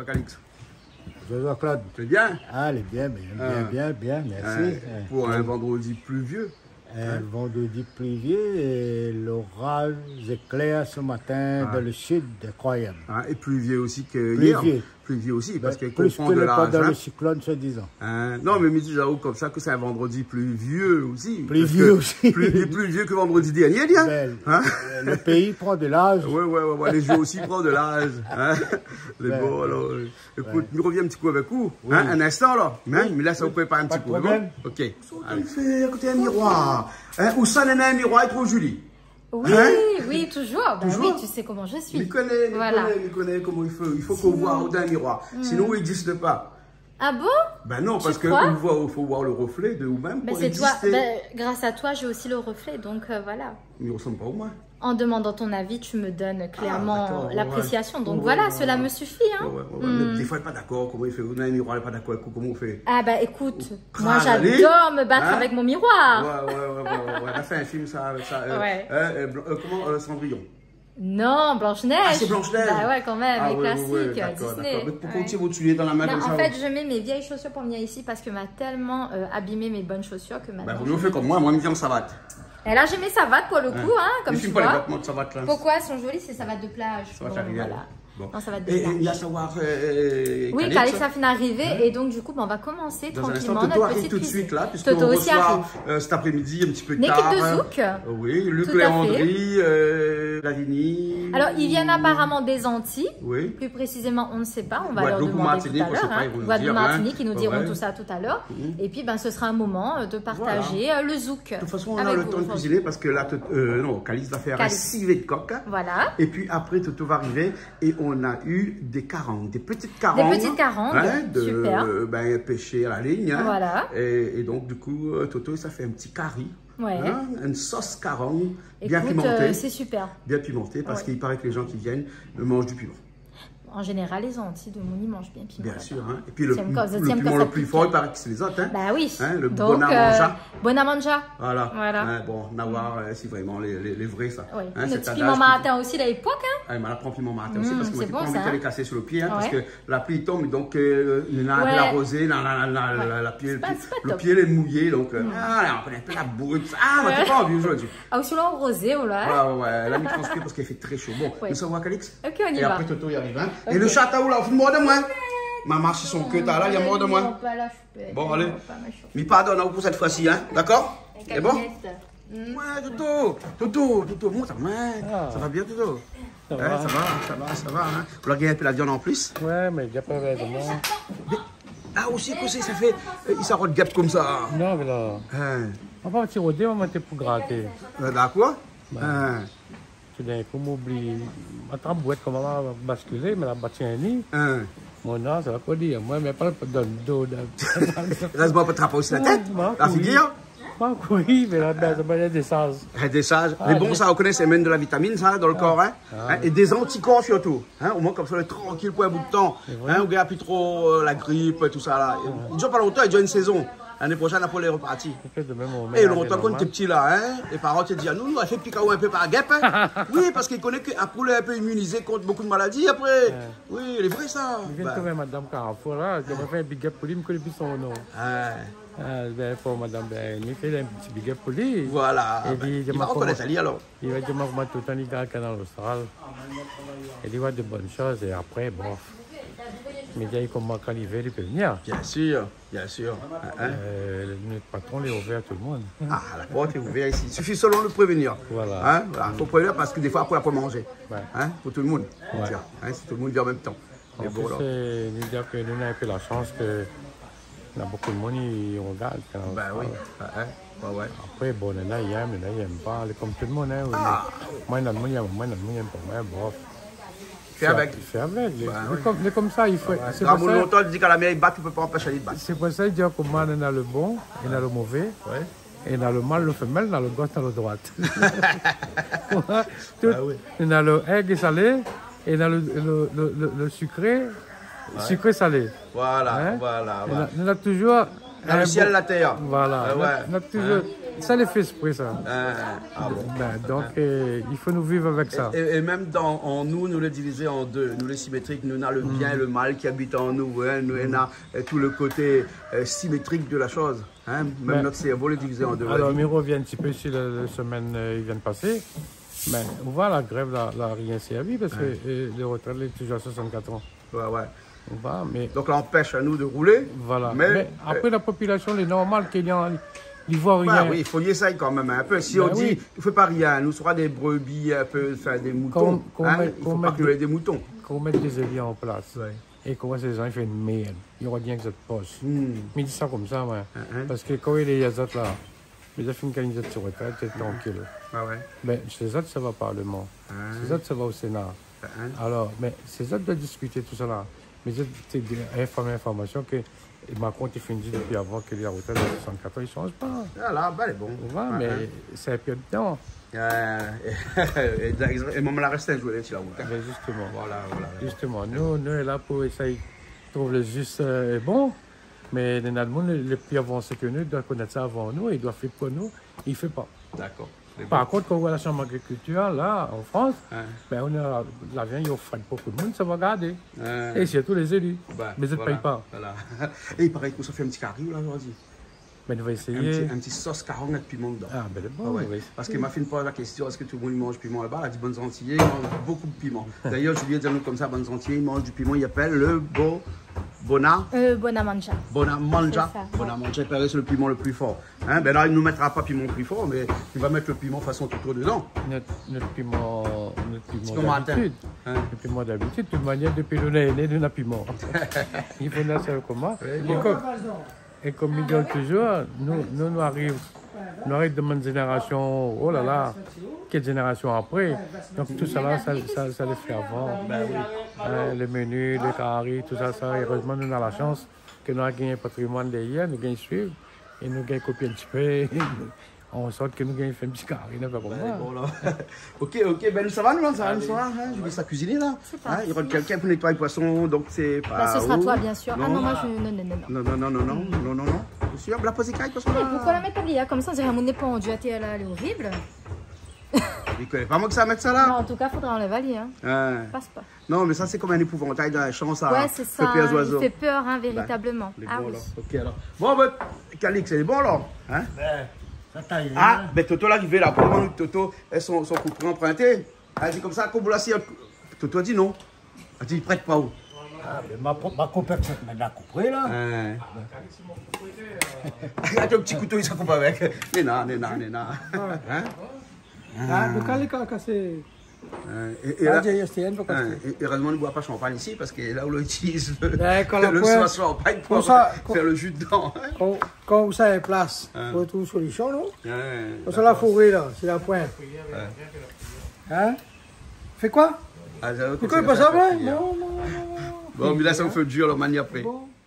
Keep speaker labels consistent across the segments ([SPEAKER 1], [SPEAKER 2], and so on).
[SPEAKER 1] Calix?
[SPEAKER 2] Bonjour Claude.
[SPEAKER 1] C'est bien?
[SPEAKER 2] Ah, elle est bien, bien, merci.
[SPEAKER 1] Pour un vendredi pluvieux.
[SPEAKER 2] Un vendredi pluvieux et l'orage éclaire ce matin dans le sud de Croyem.
[SPEAKER 1] Et pluvieux aussi que hier. Pluvieux aussi, parce qu'il
[SPEAKER 2] plus
[SPEAKER 1] confond
[SPEAKER 2] que
[SPEAKER 1] de
[SPEAKER 2] le
[SPEAKER 1] l'âge.
[SPEAKER 2] dans le cyclone, soi-disant.
[SPEAKER 1] Non, mais me dis Jaouk comme ça que c'est un vendredi pluvieux aussi.
[SPEAKER 2] Pluvieux aussi.
[SPEAKER 1] Plus vieux que vendredi dernier, bien.
[SPEAKER 2] Le pays prend de l'âge.
[SPEAKER 1] Ouais, les jeux aussi prennent de l'âge. Les beaux, alors. Écoute, nous reviens un petit coup avec vous. Un instant, là. Mais là, ça vous plaît pas un petit coup. Ok. Allez, fait à côté un miroir. Où ça, un miroir, et trop Julie?
[SPEAKER 3] Oui, oui, toujours. Ben oui, tu sais comment je suis.
[SPEAKER 1] Il connaît comment il faut. Il faut qu'on voit au d'un miroir. Sinon, il n'existe pas.
[SPEAKER 3] Ah bon?
[SPEAKER 1] Ben non, parce qu'il faut voir le reflet de vous-même pour exister.
[SPEAKER 3] Grâce à toi, j'ai aussi le reflet, donc voilà.
[SPEAKER 1] Mais il ne ressemble pas au moins.
[SPEAKER 3] En demandant ton avis, tu me donnes clairement l'appréciation. Donc voilà, cela me suffit. Hein.
[SPEAKER 1] Des fois, il n'est pas d'accord. Comment il fait? On a un miroir, il n'est pas d'accord. Comment on fait?
[SPEAKER 3] Ah bah écoute, moi j'adore me battre avec mon miroir.
[SPEAKER 1] Ouais. On a fait un film, ça. Comment Cendrillon?
[SPEAKER 3] Non, Blanche-Neige.
[SPEAKER 1] Ah, c'est Blanche-Neige.
[SPEAKER 3] Bah ouais, quand même, les classiques, Disney.
[SPEAKER 1] Mais pourquoi tu vas tuer dans la main comme ça?
[SPEAKER 3] En fait, je mets mes vieilles chaussures pour venir ici parce que m'a tellement abîmé mes bonnes chaussures que maintenant.
[SPEAKER 1] Bah, vous faites comme moi me dis en savate.
[SPEAKER 3] Et là, j'ai mes savates pour le coup, comme tu vois.
[SPEAKER 1] pas les vêtements de savate là.
[SPEAKER 3] Pourquoi elles sont jolies? C'est savates de plage.
[SPEAKER 1] Bon.
[SPEAKER 3] Non, ça va
[SPEAKER 1] et il y a savoir.
[SPEAKER 3] Oui, Calix a fini d'arriver et donc du coup, on va commencer tranquillement
[SPEAKER 1] Toto
[SPEAKER 3] notre petite
[SPEAKER 1] tout de suite là, puisque
[SPEAKER 3] Toto
[SPEAKER 1] on
[SPEAKER 3] aussi
[SPEAKER 1] reçoit cet après-midi un petit peu
[SPEAKER 3] tard. Une équipe de zouk.
[SPEAKER 1] Oui, Luc Léandry, Lavigny.
[SPEAKER 3] Alors, ils viennent apparemment des Antilles.
[SPEAKER 1] Oui.
[SPEAKER 3] Plus précisément, on ne sait pas. On va leur demander tout à l'heure. Guadeloupe, Martinique, ils nous diront tout ça tout à l'heure. Et puis, ce sera un moment de partager le zouk.
[SPEAKER 1] De toute façon, on a le temps de cuisiner parce que là, Calix va faire un civet de coq.
[SPEAKER 3] Voilà.
[SPEAKER 1] Et puis après, Toto va arriver et on a eu des carangues, des petites carangues.
[SPEAKER 3] Des petites carangues, super.
[SPEAKER 1] Pêchées à la ligne.
[SPEAKER 3] Voilà.
[SPEAKER 1] Et donc, du coup, Toto, ça fait un petit curry.
[SPEAKER 3] Ouais.
[SPEAKER 1] Une sauce carangue bien pimentée.
[SPEAKER 3] C'est super.
[SPEAKER 1] Bien pimentée parce qu'il paraît que les gens qui viennent mangent du piment.
[SPEAKER 3] En général, les Antilles de Mouni mangent bien piment.
[SPEAKER 1] Bien sûr. Et puis le piment le plus fort, il paraît que c'est les autres.
[SPEAKER 3] Bah oui.
[SPEAKER 1] Le Bonamanja.
[SPEAKER 3] Bonamanja.
[SPEAKER 1] Voilà. Bon, Nawar, c'est vraiment les vrais, ça.
[SPEAKER 3] Oui. Le petit piment matin aussi, à l'époque.
[SPEAKER 1] Il m'a appris piment matin aussi parce que moi, j'ai pas envie de les casser sur le pied. Parce que la pluie tombe, donc il a la rosée, le pied est mouillé. Donc, on connaît un peu la boue. On n'a pas envie aujourd'hui.
[SPEAKER 3] Ah, aussi, là, rosé, voilà.
[SPEAKER 1] Ouais. Elle a mis transpire parce qu'il fait très chaud. Bon, nous sommes à Calix.
[SPEAKER 3] Ok, on y va.
[SPEAKER 1] Et après, Toto y arrive. Et le chat, où là, au mort de moi. Ma marche, son queue, là, il y a mort de moi. Bon, allez. Mais pardonne pour cette fois-ci, hein. D'accord? C'est bon? Ouais, Toto, monte, ça va bien, Toto? Ça va. Hein. Vous regardez un peu la viande en plus?
[SPEAKER 2] Ouais, mais il n'y a pas vraiment.
[SPEAKER 1] Ah, aussi, que ça fait. Il s'arrête gap comme ça.
[SPEAKER 2] Non, mais là. On va tirer au dé, on va pour gratter.
[SPEAKER 1] D'accord?
[SPEAKER 2] Tout d'un coup, m'oublie. Ma trambouette, comment on va basculer, mais la bâtine. Mon nom, ça va pas dire. Moi, mais pas dans le dos.
[SPEAKER 1] Reste-moi pas trapper aussi la tête. La figure?
[SPEAKER 2] Oui, mais là, ça va être des sages.
[SPEAKER 1] Des sages. Mais bon, ça, on connaît, c'est même de la vitamine, ça, dans le corps. Et des anticorps surtout. Au moins, comme ça, on est tranquille pour un bout de temps. On ne gagne plus trop la grippe et tout ça. Là. Il ne dure pas longtemps, il dure une saison. L'année prochaine, après, les repartis. Et longtemps qu'on était petit là, les parents te disent, nous, on a fait picaou un peu par guêpe. Oui, parce qu'ils connaissent qu'après, on est un peu immunisé contre beaucoup de maladies. Après, oui, il est vrai ça.
[SPEAKER 2] Je viens de trouver Madame Carrefour là, je vais faire un big up pour lui, je ne connais plus son nom. Pour Madame il fait un petit big up pour lui.
[SPEAKER 1] Voilà. Il va reconnaître Ali alors.
[SPEAKER 2] Il va dire, moi, tout le temps, il est dans l'Austral. Il dit, de bonnes choses et après, bon. Mais quand l'hiver, il peut venir.
[SPEAKER 1] Bien sûr.
[SPEAKER 3] Notre
[SPEAKER 2] patron est ouvert à tout le monde.
[SPEAKER 1] Ah, la porte est ouverte ici. Il suffit seulement de prévenir.
[SPEAKER 2] Voilà.
[SPEAKER 1] Il faut prévenir parce que des fois, après, on peut manger. Pour tout le monde. Si tout le monde vient en même temps.
[SPEAKER 2] En plus, nous dire que nous avons un peu la chance que il y a beaucoup de monde qui regarde.
[SPEAKER 1] Oui.
[SPEAKER 2] Après, bon, il y en a qui n'aiment pas. Comme tout le monde. Moi, il y en a qui n'aiment pas. Bon.
[SPEAKER 1] Fais avec.
[SPEAKER 2] Mais comme ça, il faut.
[SPEAKER 1] Dans mon longtemps, il dit qu'à la mer, il bat, tu ne peux pas empêcher de battre.
[SPEAKER 2] C'est pour ça qu'il dit que moi, il y a le bon, il y a le mauvais. Et il y a le mâle, le femelle, il y a le gauche, il y a le droite. Il y a le aigle salé, et il y a le sucré, sucré salé.
[SPEAKER 1] Voilà.
[SPEAKER 2] Il y a toujours.
[SPEAKER 1] Dans le ciel, la terre.
[SPEAKER 2] Voilà. Il y a toujours ça les fait esprit, ça.
[SPEAKER 1] Ah bon.
[SPEAKER 2] Ben, donc, il faut nous vivre avec ça.
[SPEAKER 1] Et même en nous le diviser en deux. Nous, les symétriques, nous avons le bien et le mal qui habitent en nous. Hein. Nous, on a tout le côté symétrique de la chose. Hein. Même notre cerveau le divisé en deux.
[SPEAKER 2] Alors, on revient un petit peu ici, la semaine qui vient de passer. Mais on voit la grève, là, rien servi parce que le retraite est toujours à 64 ans.
[SPEAKER 1] Ouais.
[SPEAKER 2] On va, mais...
[SPEAKER 1] Donc, là, on empêche à nous de rouler.
[SPEAKER 2] Voilà. Mais après, la population, elle est normale, qu'il n'y voit rien.
[SPEAKER 1] Bah, oui, il faut y essayer quand même un peu. Si on dit, il ne fait pas rien, nous sera des brebis, un peu, enfin, des moutons. Il faut pas qu'il y ait des moutons.
[SPEAKER 2] Qu'on mette des éliens en place. Et qu'on voit ces gens, ils font une merde. Il y aura bien que cette poche. Mais il dit ça comme ça, ouais. Parce que quand il est là, les affaires qui sont sur retraite, c'est tranquille. Mais ces autres, ça va au Parlement. Ces autres, ça va au Sénat. Alors, mais ces autres doivent discuter tout ça là. Mais c'est une information que Macron a fait depuis avant que les retraites de 64 ans, ils ne changent pas.
[SPEAKER 1] Ah là, bah, bon.
[SPEAKER 2] Mais c'est un peu de temps.
[SPEAKER 1] Et maman la reste à jouer là,
[SPEAKER 2] mais justement.
[SPEAKER 1] Voilà.
[SPEAKER 2] Justement, nous sommes là pour essayer de trouver le juste bon. Mais les monde les plus avancés que nous doivent connaître ça avant nous, ils doivent faire pour nous, ils ne font pas.
[SPEAKER 1] D'accord.
[SPEAKER 2] Par contre, quand on voit la chambre d'agriculture, là, en France, ben on a la viande, il offre beaucoup de monde, ça va garder. Et surtout les élus. Mais ils ne payent pas.
[SPEAKER 1] Voilà. Et il paraît que ça fait un petit carré là aujourd'hui.
[SPEAKER 2] Ben, on va essayer.
[SPEAKER 1] Un petit sauce caron avec piment dedans.
[SPEAKER 2] Ah, ben bon,
[SPEAKER 1] Parce que ma fille me pose la question, est-ce que tout le monde mange piment là-bas? Elle a dit bonnes Antillais, ils mangent beaucoup de piment. D'ailleurs, Julie dit comme ça, bonnes Antillais, ils mangent du piment, ils appellent le
[SPEAKER 3] Bonamanja.
[SPEAKER 1] Bonamanja. Bonamanja, il paraît c'est le piment le plus fort. Hein? Ben là, il ne nous mettra pas piment plus fort, mais il va mettre le piment façon tout dedans.
[SPEAKER 2] Notre piment d'habitude. Le piment d'habitude, de toute manière, depuis le nez, on a piment. Il faut la savoir comment. Et comme il dit toujours, nous arrivons de mon génération, oh là là, quelle génération après. Donc tout ça là, ça les fait avant. Les menus, les carrés, tout ça, heureusement nous avons la chance que nous avons gagné un patrimoine derrière, nous gagnons suivre, et nous gagnons copier un petit peu. En sorte que nous gagnons fait un petit carré, n'est pas pour moi.
[SPEAKER 1] Ok, ben ça va nous, ça va, je vais ça cuisiner là. Il y aura quelqu'un pour nettoyer le poisson, donc c'est pas.
[SPEAKER 3] Ce sera toi, bien sûr. Ah non, moi je.
[SPEAKER 1] Non. C'est sûr, la pose carré, poisson là.
[SPEAKER 3] Pourquoi la mettre là comme ça, on dirait mon éponge, elle est horrible.
[SPEAKER 1] Il connaît pas moi que ça va mettre ça là.
[SPEAKER 3] Non, en tout cas, faudra enlever Ali. Passe pas.
[SPEAKER 1] Non, mais ça c'est comme un épouvantail dans la chance à
[SPEAKER 3] ouais, c'est ça.
[SPEAKER 1] peur aux oiseaux.
[SPEAKER 3] Il fait peur, hein, véritablement.
[SPEAKER 1] Ah oui. Ok alors. Bon, ben, Calix, c'est bon alors, hein? Ben Toto l'arrivée là, pour que Toto ait son couperet emprunté. Elle dit comme ça, comme vous la Toto a dit non. Elle dit, il prête pas où?
[SPEAKER 4] Ma coupette, c'est maintenant coupée là.
[SPEAKER 1] Il a un petit couteau, il s'en coupe avec. Néna.
[SPEAKER 2] Le calé a cassé.
[SPEAKER 1] Heureusement, on ne boit pas champagne ici parce que là où on utilise le soir champagne pour faire le jus dedans.
[SPEAKER 4] Quand ça est place, pour trouver solution, non? C'est la forêt là, c'est la pointe. Hein? Fais quoi? Pourquoi pas ça vrai? Non.
[SPEAKER 1] Bon, mais là, ça me fait dur, la manière après.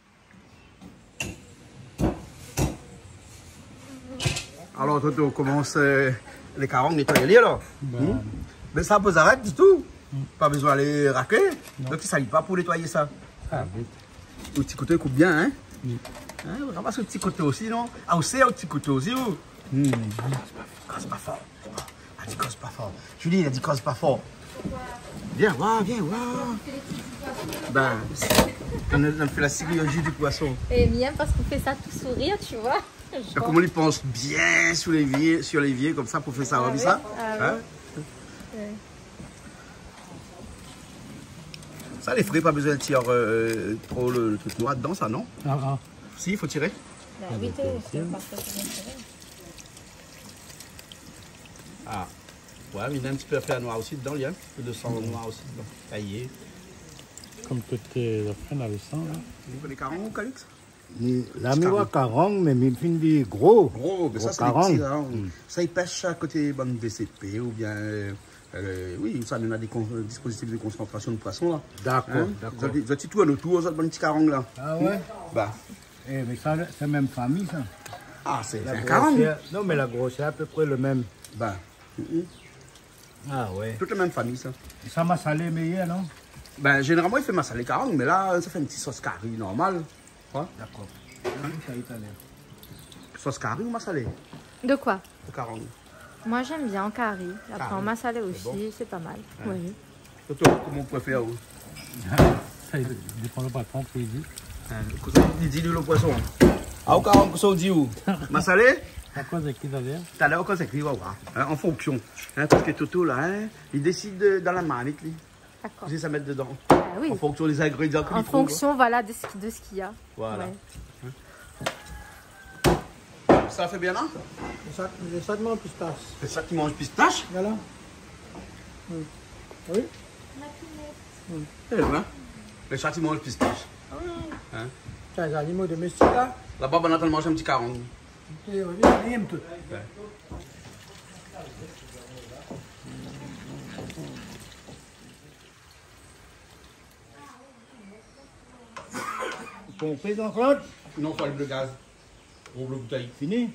[SPEAKER 1] Alors, Toto, on commence les carottes nettoyer là. Mais ça peut s'arrêter du tout. Pas besoin d'aller racler. Donc, ça ne salit pas pour nettoyer ça. Le petit couteau, il coupe bien, hein? On ramasse le petit couteau aussi, non? Ah, on sait, le petit couteau aussi, oh? Casse pas fort. Elle dit casse pas fort. Julie, elle dit casse pas fort. Viens voir. Ben, on fait la chirurgie du poisson.
[SPEAKER 3] Et bien parce qu'on fait ça tout sourire, tu vois.
[SPEAKER 1] Donc, on y pense bien sur l'évier, comme ça, pour faire ça, ça. Ça, les frais, pas besoin de tirer trop le truc noir dedans, ça, non? Si, il faut tirer.
[SPEAKER 3] Oui, c'est parfait.
[SPEAKER 1] Ouais, mais il y a un petit peu à faire noir aussi dedans, il y a un peu de sang noir aussi dedans. Taillé.
[SPEAKER 2] Comme toutes les affaires avec ça.
[SPEAKER 1] Vous voulez 40 Calix?
[SPEAKER 4] La miroir 40, mais il finit des gros.
[SPEAKER 1] Mais ça, c'est des petits, hein. Ça, ils pêchent à côté bande DCP ou bien. Oui, ça, on a des dispositifs de concentration de poissons là.
[SPEAKER 4] D'accord.
[SPEAKER 1] Vous avez tout un autour, ça, petit caron là.
[SPEAKER 4] Ah ouais?
[SPEAKER 1] Bah.
[SPEAKER 4] Mais ça, c'est la même famille, ça.
[SPEAKER 1] Ah, c'est un caron?
[SPEAKER 4] Non, mais la grosse, c'est à peu près le même.
[SPEAKER 1] Bah.
[SPEAKER 4] Ah ouais.
[SPEAKER 1] Toute la même famille, ça.
[SPEAKER 4] Et ça m'a salé meilleur, non?
[SPEAKER 1] Ben, généralement, il fait ma salée caron, mais là, ça fait une petite sauce carré normale.
[SPEAKER 4] D'accord. Ça italien.
[SPEAKER 1] Sauce carré ou ma salée?
[SPEAKER 3] De quoi?
[SPEAKER 1] De carogne.
[SPEAKER 3] Moi, j'aime bien en curry. Après, en massalé aussi,
[SPEAKER 1] bon.
[SPEAKER 3] c'est pas mal.
[SPEAKER 1] Ouais.
[SPEAKER 3] Oui.
[SPEAKER 1] Toi, comment on préfère?
[SPEAKER 2] Ça dépend le patron qui dit.
[SPEAKER 1] Il dit le poisson. Ah, au carogne, ça dit où? Massalé?
[SPEAKER 2] À quoi c'est qui d'ailleurs?
[SPEAKER 1] Tout à l'heure, quand c'est écrit, on va voir. En fonction. Parce que Toto, là, il décide dans la manette, lui.
[SPEAKER 3] D'accord.
[SPEAKER 1] Je sais ça mettre dedans.
[SPEAKER 3] Ah, oui.
[SPEAKER 1] En fonction des ingrédients qu'il
[SPEAKER 3] En
[SPEAKER 1] trouve.
[SPEAKER 3] fonction, voilà, de ce qu'il y a.
[SPEAKER 1] Voilà.
[SPEAKER 3] Ouais.
[SPEAKER 1] Ça fait bien, non?
[SPEAKER 4] Les châtiments pistache.
[SPEAKER 1] C'est ça qui mange pistache?
[SPEAKER 4] Voilà. Oui.
[SPEAKER 1] Hein? Les chats, ils mangent pistache. Hein?
[SPEAKER 4] C'est les animaux domestiques là.
[SPEAKER 1] Là-bas, on mange un petit carogne.
[SPEAKER 4] Et on aime tout.
[SPEAKER 1] Ouais.
[SPEAKER 4] Ton prise en Claude?
[SPEAKER 1] Non, faut le gaz. Ouvre le bouteille.
[SPEAKER 4] Fini.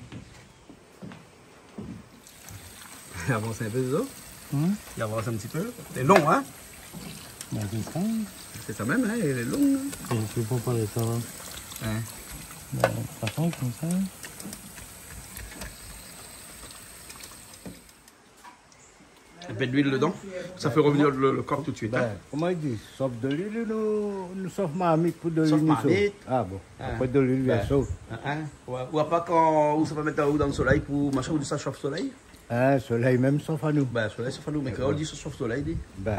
[SPEAKER 1] Il avance un peu, ça. Il avance un petit peu. C'est long, hein?
[SPEAKER 2] Ben, c'est ça.
[SPEAKER 1] C'est ça même, hein? Il est long. Hein?
[SPEAKER 2] Je ne peux pas les savoir.
[SPEAKER 1] Hein?
[SPEAKER 2] Ben, ça tombe comme ça.
[SPEAKER 1] Un peu d'huile dedans. Ça fait revenir le corps tout de suite.
[SPEAKER 4] Ben,
[SPEAKER 1] Hein?
[SPEAKER 4] comment il dit? Sauf de l'huile, nous sauf marmite pour de l'huile.
[SPEAKER 1] Sauf marmite.
[SPEAKER 4] Ah bon. Après de l'huile, bien sûr.
[SPEAKER 1] Hein? Ou à pas quand où ça peut mettre dans le soleil pour machin ou ça chauffe soleil?
[SPEAKER 4] Hein, soleil même sauf à nous.
[SPEAKER 1] Ben, soleil, ça fait nous. Mais quand on dit ça chauffe soleil, dit.
[SPEAKER 4] Ben.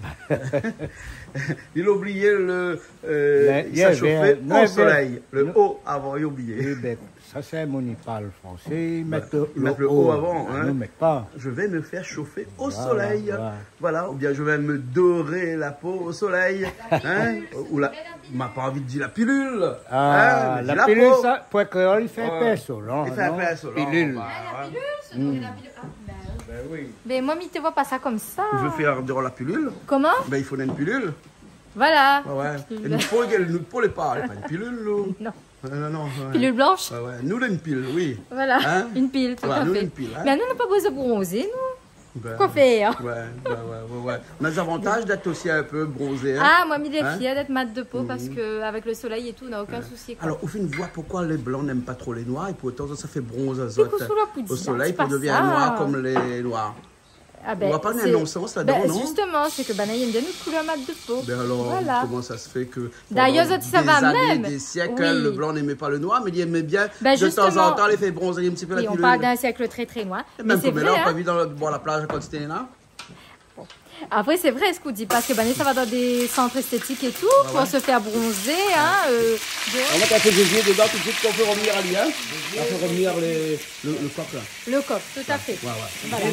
[SPEAKER 1] Il a oublié le.
[SPEAKER 4] Yeah,
[SPEAKER 1] ça chauffait au soleil. Le haut avant, il a oublié.
[SPEAKER 4] Eh ben, ça c'est mon il parle français. Ils mettent
[SPEAKER 1] Ils mettent le haut avant.
[SPEAKER 4] Hein.
[SPEAKER 1] Hein?
[SPEAKER 4] Nous ne mettons pas.
[SPEAKER 1] Je vais me faire chauffer au
[SPEAKER 4] Voilà,
[SPEAKER 1] soleil. Voilà. Ou bien je vais me dorer la peau au soleil. Hein? Ou la. Il m'a pas envie de dire la pilule.
[SPEAKER 4] Ah,
[SPEAKER 1] hein?
[SPEAKER 4] la pilule,
[SPEAKER 1] peau.
[SPEAKER 4] ça, pour créole, il fait
[SPEAKER 1] Ouais.
[SPEAKER 4] pinceau, non?
[SPEAKER 1] Il fait un pinceau, non,
[SPEAKER 4] Pilule.
[SPEAKER 1] bah,
[SPEAKER 3] La
[SPEAKER 1] ouais.
[SPEAKER 3] pilule, se donner la pilule. Ah,
[SPEAKER 4] Ben oui.
[SPEAKER 3] mais moi, tu vois pas ça comme ça.
[SPEAKER 1] Je veux faire durant la pilule.
[SPEAKER 3] Comment?
[SPEAKER 1] Ben, il faut une pilule.
[SPEAKER 3] Voilà.
[SPEAKER 1] Ouais. Et nous, pour les pas, pas une pilule, nous.
[SPEAKER 3] Non.
[SPEAKER 1] Non. Ouais.
[SPEAKER 3] Pilule blanche?
[SPEAKER 1] Ouais. Nous, une pile, oui.
[SPEAKER 3] Voilà.
[SPEAKER 1] Hein?
[SPEAKER 3] Une pile, tout
[SPEAKER 1] Ouais,
[SPEAKER 3] à
[SPEAKER 1] nous,
[SPEAKER 3] fait.
[SPEAKER 1] une pile, hein.
[SPEAKER 3] Mais nous, on n'a pas besoin de bronzer, nous.
[SPEAKER 1] Ben,
[SPEAKER 3] Quoi faire?
[SPEAKER 1] Ouais. On a des avantages d'être aussi un peu bronzé. Hein?
[SPEAKER 3] Ah, moi, il est
[SPEAKER 1] Hein?
[SPEAKER 3] fier d'être mat de peau parce qu'avec le soleil et tout, on n'a aucun souci. Quoi.
[SPEAKER 1] Alors, au fin de voix, pourquoi les blancs n'aiment pas trop les noirs et pourtant ça fait bronze à
[SPEAKER 3] C'est sous la poudre,
[SPEAKER 1] au soleil
[SPEAKER 3] c'est pas
[SPEAKER 1] pour devenir
[SPEAKER 3] ça.
[SPEAKER 1] noir comme les noirs.
[SPEAKER 3] Ah
[SPEAKER 1] On va pas
[SPEAKER 3] c'est-
[SPEAKER 1] un non-sens là-dedans,
[SPEAKER 3] ben,
[SPEAKER 1] non?
[SPEAKER 3] Justement, c'est que Banaï aime bien notre couleur mat de peau.
[SPEAKER 1] Ben alors,
[SPEAKER 3] Voilà.
[SPEAKER 1] comment ça se fait que
[SPEAKER 3] D'ailleurs,
[SPEAKER 1] pendant
[SPEAKER 3] ça va
[SPEAKER 1] des années,
[SPEAKER 3] même.
[SPEAKER 1] des siècles,
[SPEAKER 3] Oui.
[SPEAKER 1] le blanc n'aimait pas le noir, mais il aimait bien
[SPEAKER 3] Ben,
[SPEAKER 1] de temps en
[SPEAKER 3] justement.
[SPEAKER 1] temps les fait bronzer un petit peu
[SPEAKER 3] Oui,
[SPEAKER 1] la
[SPEAKER 3] on
[SPEAKER 1] pilule.
[SPEAKER 3] parle d'un siècle très très loin.
[SPEAKER 1] Et
[SPEAKER 3] Mais
[SPEAKER 1] même
[SPEAKER 3] c'est
[SPEAKER 1] comme
[SPEAKER 3] vrai.
[SPEAKER 1] là, on
[SPEAKER 3] Hein.
[SPEAKER 1] pas vu dans la plage quand c'était là.
[SPEAKER 3] Après, c'est vrai ce qu'on dit, parce que Banaï, ça va dans des centres esthétiques et tout,
[SPEAKER 1] Ah
[SPEAKER 3] pour
[SPEAKER 1] ouais.
[SPEAKER 3] se faire bronzer. Hein,
[SPEAKER 1] On met un peu de gésier dedans tout de suite qu'on fait revenir à lui. Hein? On fait revenir le coq là.
[SPEAKER 3] le coq, tout à fait.
[SPEAKER 1] Ouais.
[SPEAKER 3] Voilà.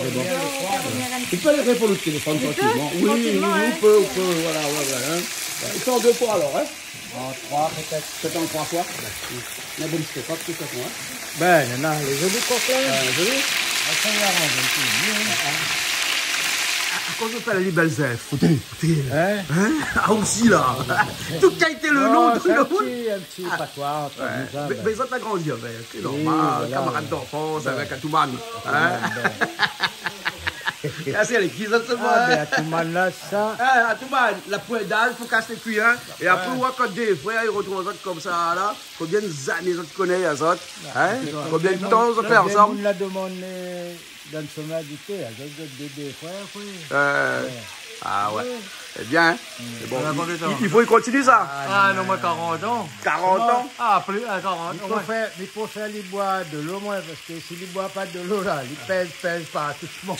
[SPEAKER 1] Tu peux les faire pour le téléphone
[SPEAKER 3] Je peux,
[SPEAKER 1] tranquillement. Oui,
[SPEAKER 3] tranquillement, hein.
[SPEAKER 1] on peut, voilà. Hein. Il fait en 2 fois alors, hein?
[SPEAKER 4] En 3 peut-être.
[SPEAKER 1] C'est en 3 fois. Mais bon, je fais pas de toute façon, hein?
[SPEAKER 4] Ben, il y en a les jolis coquins.
[SPEAKER 1] Joli.
[SPEAKER 4] Ça y arrange un peu mieux.
[SPEAKER 1] Quand je fais la Libelzef,
[SPEAKER 4] Hein?
[SPEAKER 1] ah aussi là, tout qui a été le nom de
[SPEAKER 4] c'est
[SPEAKER 1] le
[SPEAKER 4] un petit patois entre nous, ça, ben.
[SPEAKER 1] Mais ça t'a grandi avec, c'est normal,
[SPEAKER 4] voilà.
[SPEAKER 1] camarade d'enfance avec Atouman. Hein? Ah, c'est les qui ça se
[SPEAKER 4] Ah,
[SPEAKER 1] voit.
[SPEAKER 4] ben, à tout le monde là, ça.
[SPEAKER 1] Atouman, la poêle d'âge, il faut casser le cuir, hein? Et après, on voit quand des frères, ils retrouvent les autres comme ça, là, combien d'années les autres connaissent, les autres, hein? Combien de temps ils ont fait ensemble?
[SPEAKER 4] On l'a demandé dans son habité, avec des frères, oui.
[SPEAKER 1] Ah ouais. C'est bien, hein? C'est bon. Il faut y continuer ça.
[SPEAKER 2] Ah non, moi 40 ans.
[SPEAKER 1] 40 ans.
[SPEAKER 2] Ah, plus à 40
[SPEAKER 4] Il
[SPEAKER 2] ans.
[SPEAKER 4] faut faire les bois de l'eau, moi, parce que s'il ne boit pas de l'eau, là, il pèse pas tout le monde.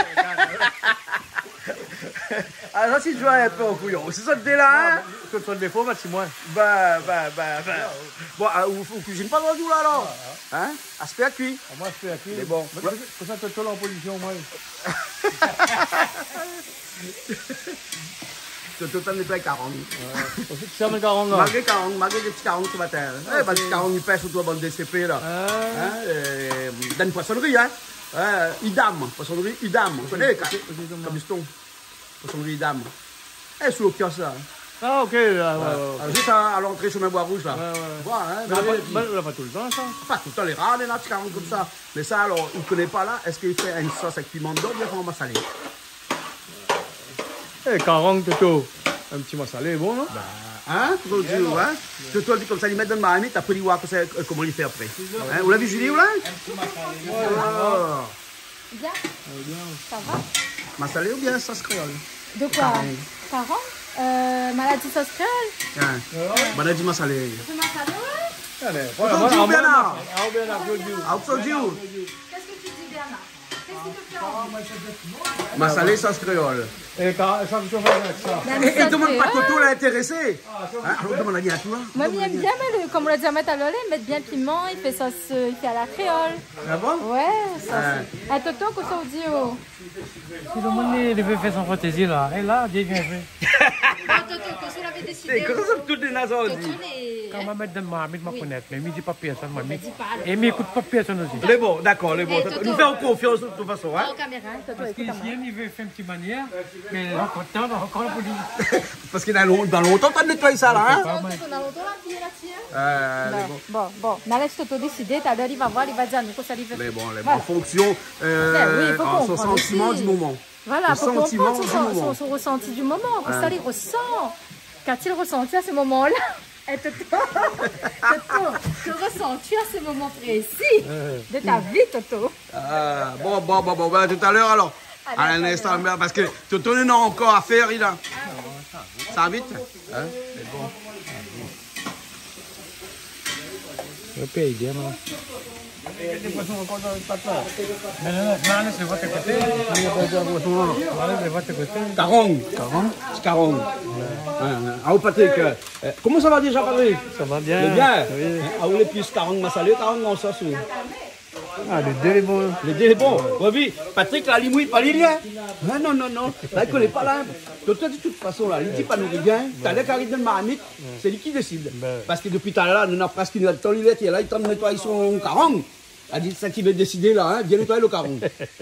[SPEAKER 1] Alors si tu vois un peu en couillon, c'est ça le délai, hein?
[SPEAKER 2] Tout son défaut, c'est moi.
[SPEAKER 1] Bah. Bon, vous cuisine pas dans le là alors? Hein? Aspect à cuit.
[SPEAKER 4] Moi, je fais à qui?
[SPEAKER 1] C'est bon.
[SPEAKER 4] Pour ça, tu es en position, moi.
[SPEAKER 1] Le total n'est pas 40.
[SPEAKER 2] Tu fermes 40 ans.
[SPEAKER 1] Malgré des petits 40 ce matin. Eh, bah, des 40, il pèse surtout à bande DCP là. Hein? Dans une poissonnerie, hein? Idam, poissonnerie Idam. Vous connaissez, Cabiston? Poissonnerie Idam. Eh, sous le kiosque là.
[SPEAKER 2] Ah, ok. Là,
[SPEAKER 1] Juste à l'entrée sur mes bois rouges là. Voilà, hein?
[SPEAKER 2] Mais on l'a pas tout le temps, ça.
[SPEAKER 1] Pas tout le temps les rares, les petits 40 comme ça. Mais ça, alors, il ne connaît pas là. Est-ce qu'il fait une sauce avec piment d'or ou bien comment on va saler?
[SPEAKER 2] Eh, 40 plutôt. Un petit massalé, bon, non?
[SPEAKER 1] Hein, trop dur, hein. Toto dit comme ça, il met dans le marmite, après il voit comment il fait après. Hein? Vous l'avez vu, Julie, ou là?
[SPEAKER 3] Bien. Ça va?
[SPEAKER 1] Massalé ou bien sauce créole?
[SPEAKER 3] De quoi? Caron? Maladie sauce créole?
[SPEAKER 1] Maladie massalé.
[SPEAKER 3] C'est massalé, ouais?
[SPEAKER 1] Bonjour, Bernard.
[SPEAKER 3] Qu'est-ce que tu dis, Bernard? Qu'est-ce qui te fait?
[SPEAKER 1] Massalé sauce créole.
[SPEAKER 4] Et ça me chauffe avec ça.
[SPEAKER 1] Et demande pas Toto l'a intéressé. Alors demande à bien à toi.
[SPEAKER 3] Moi, j'aime bien, mais comme on l'a dit à mettre à l'olé, mettre bien piment, il fait sauce, il fait à la créole.
[SPEAKER 1] Ah bon?
[SPEAKER 3] Ouais, ça c'est. Et Toto, qu'est-ce qu'on dit?
[SPEAKER 2] Si le monde il veut faire son fantaisie là, et là, bien fait.
[SPEAKER 3] Toto, qu'est-ce qu'on avait décidé?
[SPEAKER 1] Comment ça tout des nazars dit?
[SPEAKER 2] Quand on met dans ma connaître, mais il ne dit pas personne, moi. Et il n'écoute pas personne aussi.
[SPEAKER 1] Les bons, d'accord, les bons. Nous faisons confiance de toute façon. Hein?
[SPEAKER 2] Parce qu'ici, il veut faire une petite manière, mais encore temps, encore pour dire.
[SPEAKER 1] Parce qu'il y a dans longtemps pas de nettoyer ça là. Hein?
[SPEAKER 3] On a longtemps la fille là-dessus. Bon, on laisse Toto décider, t'as l'heure, il va voir, il va dire à nous que ça lui fait.
[SPEAKER 1] Les bons, en fonction son sentiment du moment.
[SPEAKER 3] Voilà, faut comprendre son ressenti du moment, que ça lui ressent. Qu'a-t-il ressenti à ce moment-là? Et Toto, que ressens-tu à ce moment précis de ta vie, Toto?
[SPEAKER 1] Bon, tout à l'heure alors. À l'instant, parce que Toto n'a encore à faire, il a. Ça va vite? Hein? C'est bon.
[SPEAKER 2] Je paye bien, non?
[SPEAKER 1] Carong. Ah, Patrick, comment ça va déjà, Patrick?
[SPEAKER 2] Ça va bien.
[SPEAKER 1] Bien? Ah, vous les plus Carong Massalé, Carong en sauce?
[SPEAKER 2] Ah, les deux les bons.
[SPEAKER 1] Les deux les bons. Oui, Patrick, la limouille, pas l'île. Non. Là, il ne connaît pas là. Toi, de toute façon, là, il ne dit pas nous rien. T'as l'air qu'arrive dans le marmite, c'est lui qui décide. Parce que depuis tout à l'heure, nous avons presque une temps, il est là, il tente de nettoyer son carong. Elle dit, c'est ça qui veut décider là, hein, bien nettoyer le carong.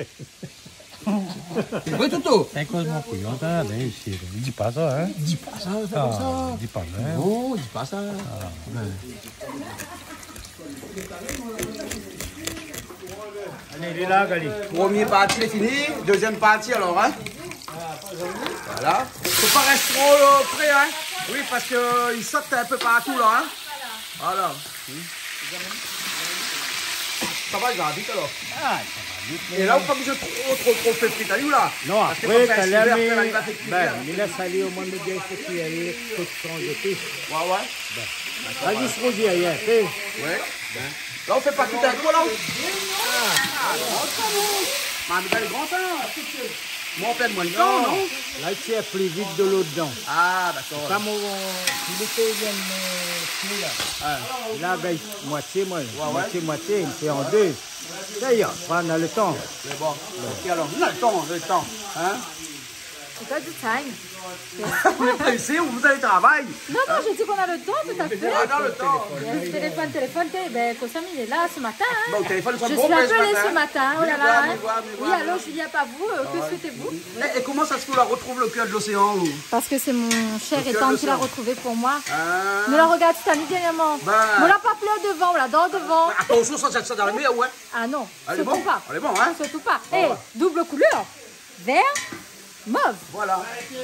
[SPEAKER 1] C'est vrai, Toto?
[SPEAKER 2] C'est cause mon couillon, t'as ici. Il dit pas ça, hein?
[SPEAKER 1] Dis pas ça, c'est comme ça.
[SPEAKER 2] Dis pas ça.
[SPEAKER 1] Non, dis pas ça.
[SPEAKER 2] Allez, il est là, Gali.
[SPEAKER 1] Première partie est finie, deuxième partie alors, hein? Voilà. Faut pas rester trop près, hein? Oui, parce qu'il saute un peu partout là, hein? Voilà. Ça va, il va vite alors.
[SPEAKER 2] Ah, ça va vite.
[SPEAKER 1] Et là, on pas besoin de trop faire frites. Allez où là?
[SPEAKER 2] Non,
[SPEAKER 1] parce
[SPEAKER 2] après,
[SPEAKER 1] que
[SPEAKER 2] t'as l'air,
[SPEAKER 1] mais
[SPEAKER 2] il laisse aller au monde de Dieu, c'est qu'il y a les cochons de piste.
[SPEAKER 1] Ouais.
[SPEAKER 2] Vas-y, se redire, hier, fais.
[SPEAKER 1] Ouais. Là, on fait pas tout un coup là. Mais t'as le grand temps. Moi, on perd moins de temps, non?
[SPEAKER 2] Là, il tire plus vite de l'eau dedans.
[SPEAKER 1] Ah, d'accord.
[SPEAKER 2] Comme il était là. Là, moitié, moitié, il fait en deux. D'ailleurs, on a le temps.
[SPEAKER 1] C'est bon. Ok, alors, on a le temps. Hein?
[SPEAKER 3] C'est pas du time.
[SPEAKER 1] Vous êtes pressé ou vous avez travail?
[SPEAKER 3] Non, je dis qu'on a le temps, tout à fait.
[SPEAKER 1] On a le temps.
[SPEAKER 3] Téléphone, ben, Kossam, il est là ce matin. Hein.
[SPEAKER 1] Bon, le téléphone,
[SPEAKER 3] je suis appelée ce matin. Oh là là. Oui, allô, Julien Pavou, que souhaitez-vous?
[SPEAKER 1] Et comment ça se fait qu'on la retrouve le cœur de l'océan?
[SPEAKER 3] Parce que c'est mon cher et tante qui l'a retrouvé pour moi. Nous la regarde cette année dernièrement. On l'a pas pleuré devant, on l'a dans devant.
[SPEAKER 1] Attention, ça dans la mer, ouais.
[SPEAKER 3] Ah non,
[SPEAKER 1] surtout pas. Elle est bon, hein?
[SPEAKER 3] Surtout pas. Et double couleur, vert, mauve.
[SPEAKER 1] Voilà.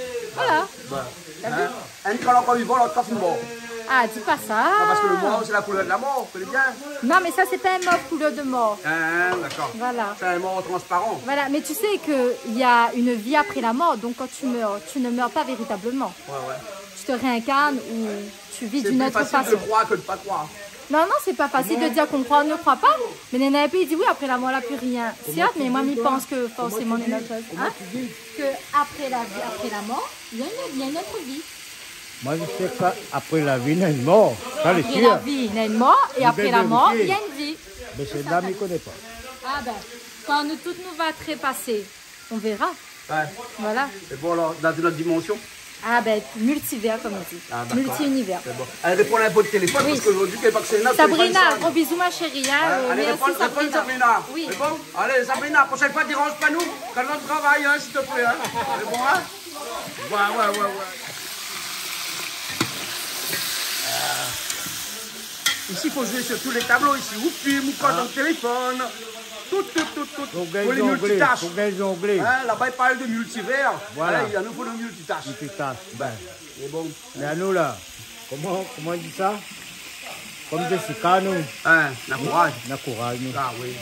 [SPEAKER 1] Un quand encore vivant, l'autre quand mort.
[SPEAKER 3] Ah, dis pas ça.
[SPEAKER 1] Non, parce que le mort, c'est la couleur de la mort, vous connaissez bien.
[SPEAKER 3] Non, mais ça, c'est pas un mauve couleur de mort.
[SPEAKER 1] D'accord.
[SPEAKER 3] Voilà.
[SPEAKER 1] C'est un mort transparent.
[SPEAKER 3] Voilà, mais tu sais qu'il y a une vie après la mort, donc quand tu meurs, tu ne meurs pas véritablement.
[SPEAKER 1] Ouais.
[SPEAKER 3] Tu te réincarnes ou tu vis d'une autre façon.
[SPEAKER 1] C'est plus facile de croire que de ne pas croire.
[SPEAKER 3] Non, c'est pas facile de dire qu'on croit ou ne croit pas. Mais Nénaïpe, il dit oui, après la mort, il n'y a plus rien. Certes, mais moi, je pense que forcément, il y a une autre chose. Hein? Que après la vie, après la mort, il y a une autre vie.
[SPEAKER 2] Moi, je sais qu'après la vie, il y a une mort.
[SPEAKER 3] Après la vie, il y a une mort. Et après la mort, il y a une vie.
[SPEAKER 2] Mais c'est là, il ne connaît pas.
[SPEAKER 3] Ah ben, quand tout nous va trépasser, on verra.
[SPEAKER 1] Ouais.
[SPEAKER 3] Voilà.
[SPEAKER 1] C'est bon, alors, dans une autre dimension?
[SPEAKER 3] Ah ben, multivers, comme on dit. Multi-univers.
[SPEAKER 1] Bon. Allez, répondre à un peu de téléphone, parce qu'aujourd'hui, qu'elle n'est pas que c'est une
[SPEAKER 3] Sabrina, gros bisous, ma chérie.
[SPEAKER 1] Allez, réponds, Sabrina.
[SPEAKER 3] Oui.
[SPEAKER 1] C'est bon? Allez, Sabrina, prochaine fois, dérange pas nous, quand on travaille, hein, s'il te plaît. Hein. C'est bon, hein? Ouais. Ici, il faut jouer sur tous les tableaux. Ici, oupi, mouka dans le téléphone. Tout. Pour les multitâches.
[SPEAKER 2] Pour les jonglés.
[SPEAKER 1] Hein, là-bas, il parle de multivers.
[SPEAKER 2] Voilà.
[SPEAKER 1] Allez, il y a nous faut le multitâche.
[SPEAKER 2] Ben,
[SPEAKER 1] c'est bon.
[SPEAKER 2] mais à nous, là. Comment on dit ça? Comme Jessica, nous.
[SPEAKER 1] Hein, la courage.
[SPEAKER 2] La courage, nous.
[SPEAKER 1] Ah oui.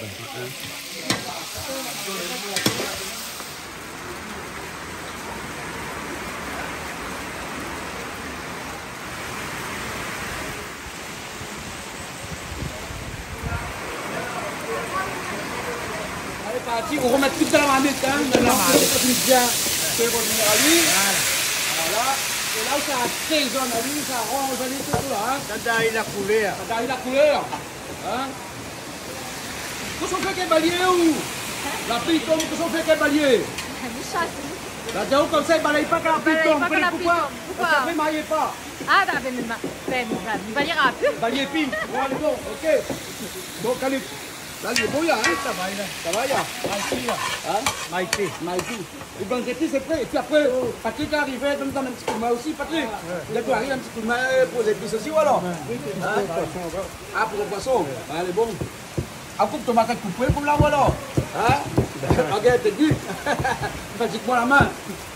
[SPEAKER 1] Allez, parti, on remet tout dans la marmite, hein. Dans la marmite. Bien, c'est revenir à lui. Voilà. Et là où ça assaisonne à lui, ça ronge à lui tout là. Hein.
[SPEAKER 2] Ça daille la couleur.
[SPEAKER 1] Ça daille la couleur. Hein. Qu'est-ce qu'on fait qu'un balier ou la fille tombe, qu'est-ce qu'on fait qu'un balier? La déo comme ça, il ne balaye pas quand la fille tombe. Pourquoi? Parce qu'elle ne maille pas.
[SPEAKER 3] Ah, bah, il va lire un peu.
[SPEAKER 1] Balier pile. Bon, allez, bon, ok. Bon, allez. Là, il est bon, là, hein? Ça va, là. Ça va, là.
[SPEAKER 2] Maïti, là.
[SPEAKER 1] Hein?
[SPEAKER 2] Maïti.
[SPEAKER 1] Maïti. Et donc, c'est prêt. Et puis après, Patrick est arrivé, donne un petit coup de main aussi, Patrick. Dès qu'il arrive, un petit coup de main pour les épices aussi, voilà. Ah, pour le poisson. Allez, bon. Ah, coupe tomate coupée comme là, voilà. Hein? Regarde, t'es dit. Fatigue-moi la main.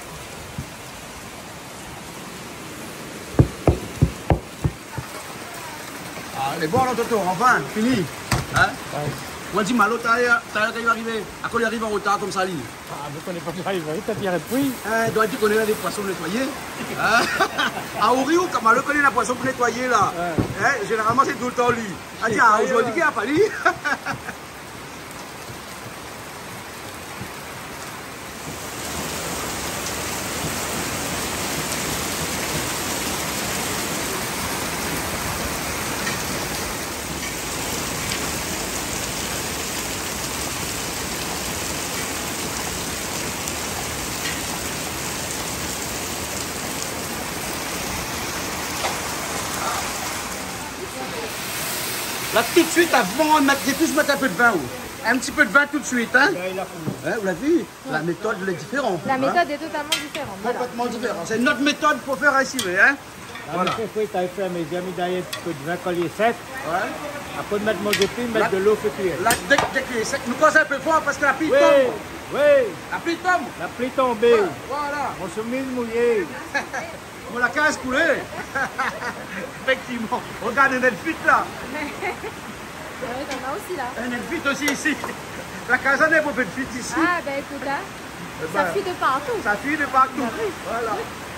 [SPEAKER 1] Ah, elle est bonne, Toto, enfin, fini. Hein? On dit Malo, t'as arrivé. À quoi il arrive en retard comme ça, lui?
[SPEAKER 2] Ah, je ne connais pas ça, il va vite, t'as tiré depuis.
[SPEAKER 1] Doit tu connais les poissons nettoyés? À Ori ou Malo connaît la poisson pour nettoyer là? Généralement, c'est tout le temps lui. Ah, tiens, aujourd'hui, qu'il n'y a pas lui? Là, tout de suite, avant de mettre, j'ai plus mettre un peu de vin. Un petit peu de vin tout de suite. Hein? Vous l'avez vu? La méthode elle est différente.
[SPEAKER 3] La méthode est totalement différente.
[SPEAKER 1] Complètement différente. C'est notre méthode pour faire ici. Hein?
[SPEAKER 2] Voilà. Tu as fait mes amis d'ailleurs un petit peu de vin quand il est sec.
[SPEAKER 1] Ouais.
[SPEAKER 2] Après de mettre mon épine, mettre de l'eau fait cuire.
[SPEAKER 1] Là, dès qu'il est sec, nous casse un peu fort parce que la pluie tombe.
[SPEAKER 2] Oui.
[SPEAKER 1] La pluie tombe.
[SPEAKER 2] La pluie tombée.
[SPEAKER 1] Voilà.
[SPEAKER 2] Mon chemise mouillée.
[SPEAKER 1] On la casse coulée. Effectivement. Regarde Netflix là.
[SPEAKER 3] Oui, t'en as aussi là.
[SPEAKER 1] Netflix aussi ici. La casane est pour Netflix ici.
[SPEAKER 3] Ah, ben écoute, hein, ça fuit de partout.
[SPEAKER 1] Ça fuit de partout. Voilà.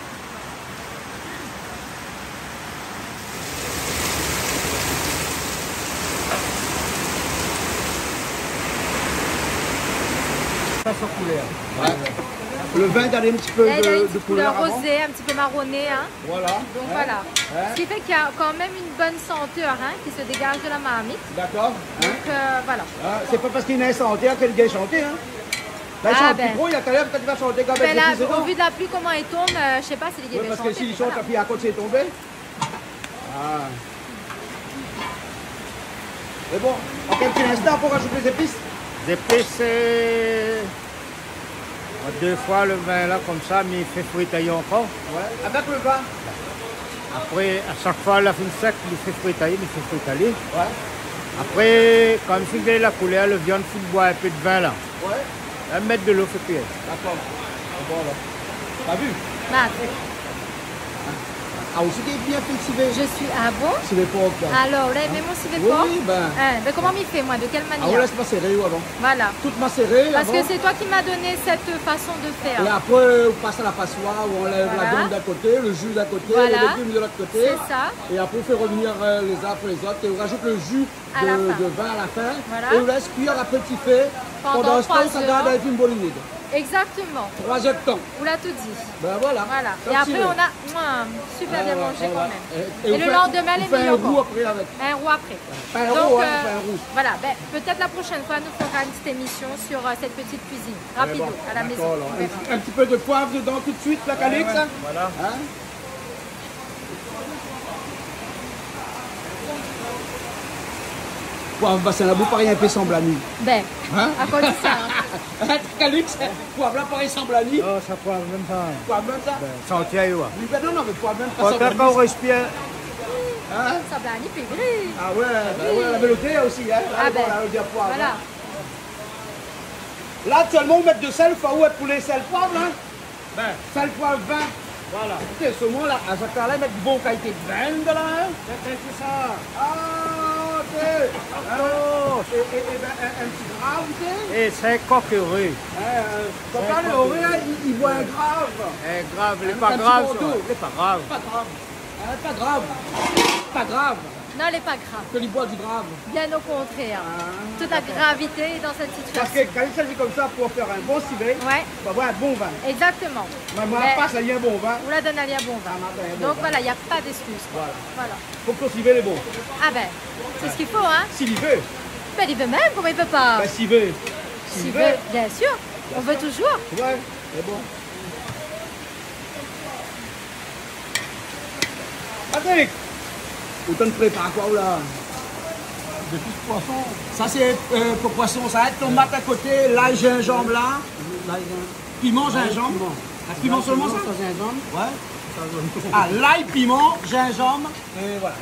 [SPEAKER 1] Ouais. Le vin donne un petit peu de couleur
[SPEAKER 3] rosée, un petit peu marronné. Hein.
[SPEAKER 1] Voilà.
[SPEAKER 3] Donc voilà. Ce qui fait qu'il y a quand même une bonne senteur hein, qui se dégage de la marmite.
[SPEAKER 1] D'accord.
[SPEAKER 3] Donc voilà.
[SPEAKER 1] C'est pas parce qu'il est chanté qu'elle vient chanter. Hein. Là, il chante plus trop, il a quand même quand il va chanter quand même.
[SPEAKER 3] Au vu de la pluie, comment il tombe, je sais pas si les gars vont chanter.
[SPEAKER 1] Parce que s'il chante, puis à côté c'est tombé. Ah. Mais bon, en quelques instants pour rajouter les épices.
[SPEAKER 2] Les épices, c'est... Deux fois le vin là comme ça, mais il fait fritailler encore.
[SPEAKER 1] Ouais. Avec le vin.
[SPEAKER 2] Après, à chaque fois la fin sec, il fait fritailler,
[SPEAKER 1] Ouais.
[SPEAKER 2] Après, quand il fait la couleur, le viande faut boire un peu de vin là.
[SPEAKER 1] Ouais.
[SPEAKER 2] Un mettre de l'eau fait cuire.
[SPEAKER 1] D'accord. C'est bon là. T'as vu? Ah, aussi qui est bien fait civet.
[SPEAKER 3] Je suis à bon.
[SPEAKER 1] Civet porc.
[SPEAKER 3] Alors, là, même mon civet porc.
[SPEAKER 1] Oui, ben.
[SPEAKER 3] Mais comment il fait, moi? De quelle manière?
[SPEAKER 1] Ah, on laisse macérer avant.
[SPEAKER 3] Voilà.
[SPEAKER 1] Tout macérer.
[SPEAKER 3] Parce que c'est toi qui m'as donné cette façon de faire.
[SPEAKER 1] Et après, on passe à la passoire, où on lève la viande d'un côté, le jus d'un côté, les légumes de l'autre côté.
[SPEAKER 3] C'est ça.
[SPEAKER 1] Et après, on fait revenir les uns après les autres. Et on rajoute le jus de vin à la fin.
[SPEAKER 3] Voilà.
[SPEAKER 1] Et on laisse cuire à petit feu. Pendant ce temps, ça garde avec une bolinide.
[SPEAKER 3] Exactement.
[SPEAKER 1] 3 heures de temps.
[SPEAKER 3] On l'a tout dit.
[SPEAKER 1] Ben voilà.
[SPEAKER 3] Et après, on a super bien mangé quand même. Et le lendemain, les meilleurs.
[SPEAKER 1] Un roux après avec.
[SPEAKER 3] Un roux après.
[SPEAKER 1] Pas un roux, pas un roux.
[SPEAKER 3] Voilà. Ben, peut-être la prochaine fois, nous fera une petite émission sur cette petite cuisine. Rapido, à la maison.
[SPEAKER 1] Un petit peu de poivre dedans tout de suite, la Calix.
[SPEAKER 2] Voilà.
[SPEAKER 1] Hein? Poivre, c'est la boue pareil un peu semble à nuit.
[SPEAKER 3] Ben,
[SPEAKER 1] hein?
[SPEAKER 3] à quoi dit ça?
[SPEAKER 1] Calix, poivre là pareil semble à nuit.
[SPEAKER 2] Oh, ça poivre même ça.
[SPEAKER 1] Poivre même ça?
[SPEAKER 2] Ben, sentier, ouais.
[SPEAKER 1] Non, mais poivre même pas.
[SPEAKER 2] Quand on respire.
[SPEAKER 3] Hein? Ça va aller pégrer.
[SPEAKER 1] Ah ouais, la mélodie aussi, hein?
[SPEAKER 3] Ah ben,
[SPEAKER 1] poivre,
[SPEAKER 3] voilà.
[SPEAKER 1] Hein? Là, actuellement, on met de sel, faut où être pour les sel poivre, hein? Ben, sel, poivre, vin. Voilà. Ok, ce moment là, à Zakala, mettre de bonne qualité de viande là.
[SPEAKER 4] C'est ça.
[SPEAKER 1] Ah, ok. Alors, un petit grave, ok.
[SPEAKER 4] Et c'est coquereux.
[SPEAKER 1] Papa, le horé, il boit un grave.
[SPEAKER 4] Grave, il n'est pas grave. Il n'est pas grave.
[SPEAKER 1] Pas grave. Pas grave. Pas grave.
[SPEAKER 3] Non, elle n'est pas grave.
[SPEAKER 1] Que il boit du grave.
[SPEAKER 3] Bien au contraire. Toute la gravité est dans cette
[SPEAKER 1] Parce
[SPEAKER 3] situation.
[SPEAKER 1] que quand il s'agit comme ça pour faire un bon civet,
[SPEAKER 3] Ouais,
[SPEAKER 1] il faut avoir un bon vin.
[SPEAKER 3] exactement.
[SPEAKER 1] Moi,
[SPEAKER 3] Mais
[SPEAKER 1] pas ça y est un bon vin.
[SPEAKER 3] on la donne à un bon vin. Donc voilà, il n'y a pas d'excuse. Voilà.
[SPEAKER 1] Faut que ton civet est bon.
[SPEAKER 3] Ah ben, c'est ce qu'il faut, hein.
[SPEAKER 1] S'il y veut.
[SPEAKER 3] Ben, il veut même, comment il veut pas?
[SPEAKER 1] Ben, s'il veut.
[SPEAKER 3] S'il veut, bien sûr. On veut toujours.
[SPEAKER 1] Ouais, c'est bon. Patrick, autant de préparer quoi là?
[SPEAKER 4] De tout poisson.
[SPEAKER 1] Ça c'est pour poisson, ça va être tomate à côté, l'ail gingembre là, piment gingembre. Piment seulement ça?
[SPEAKER 4] Gingembre.
[SPEAKER 1] Ouais. Ah, l'ail, piment, gingembre, et voilà.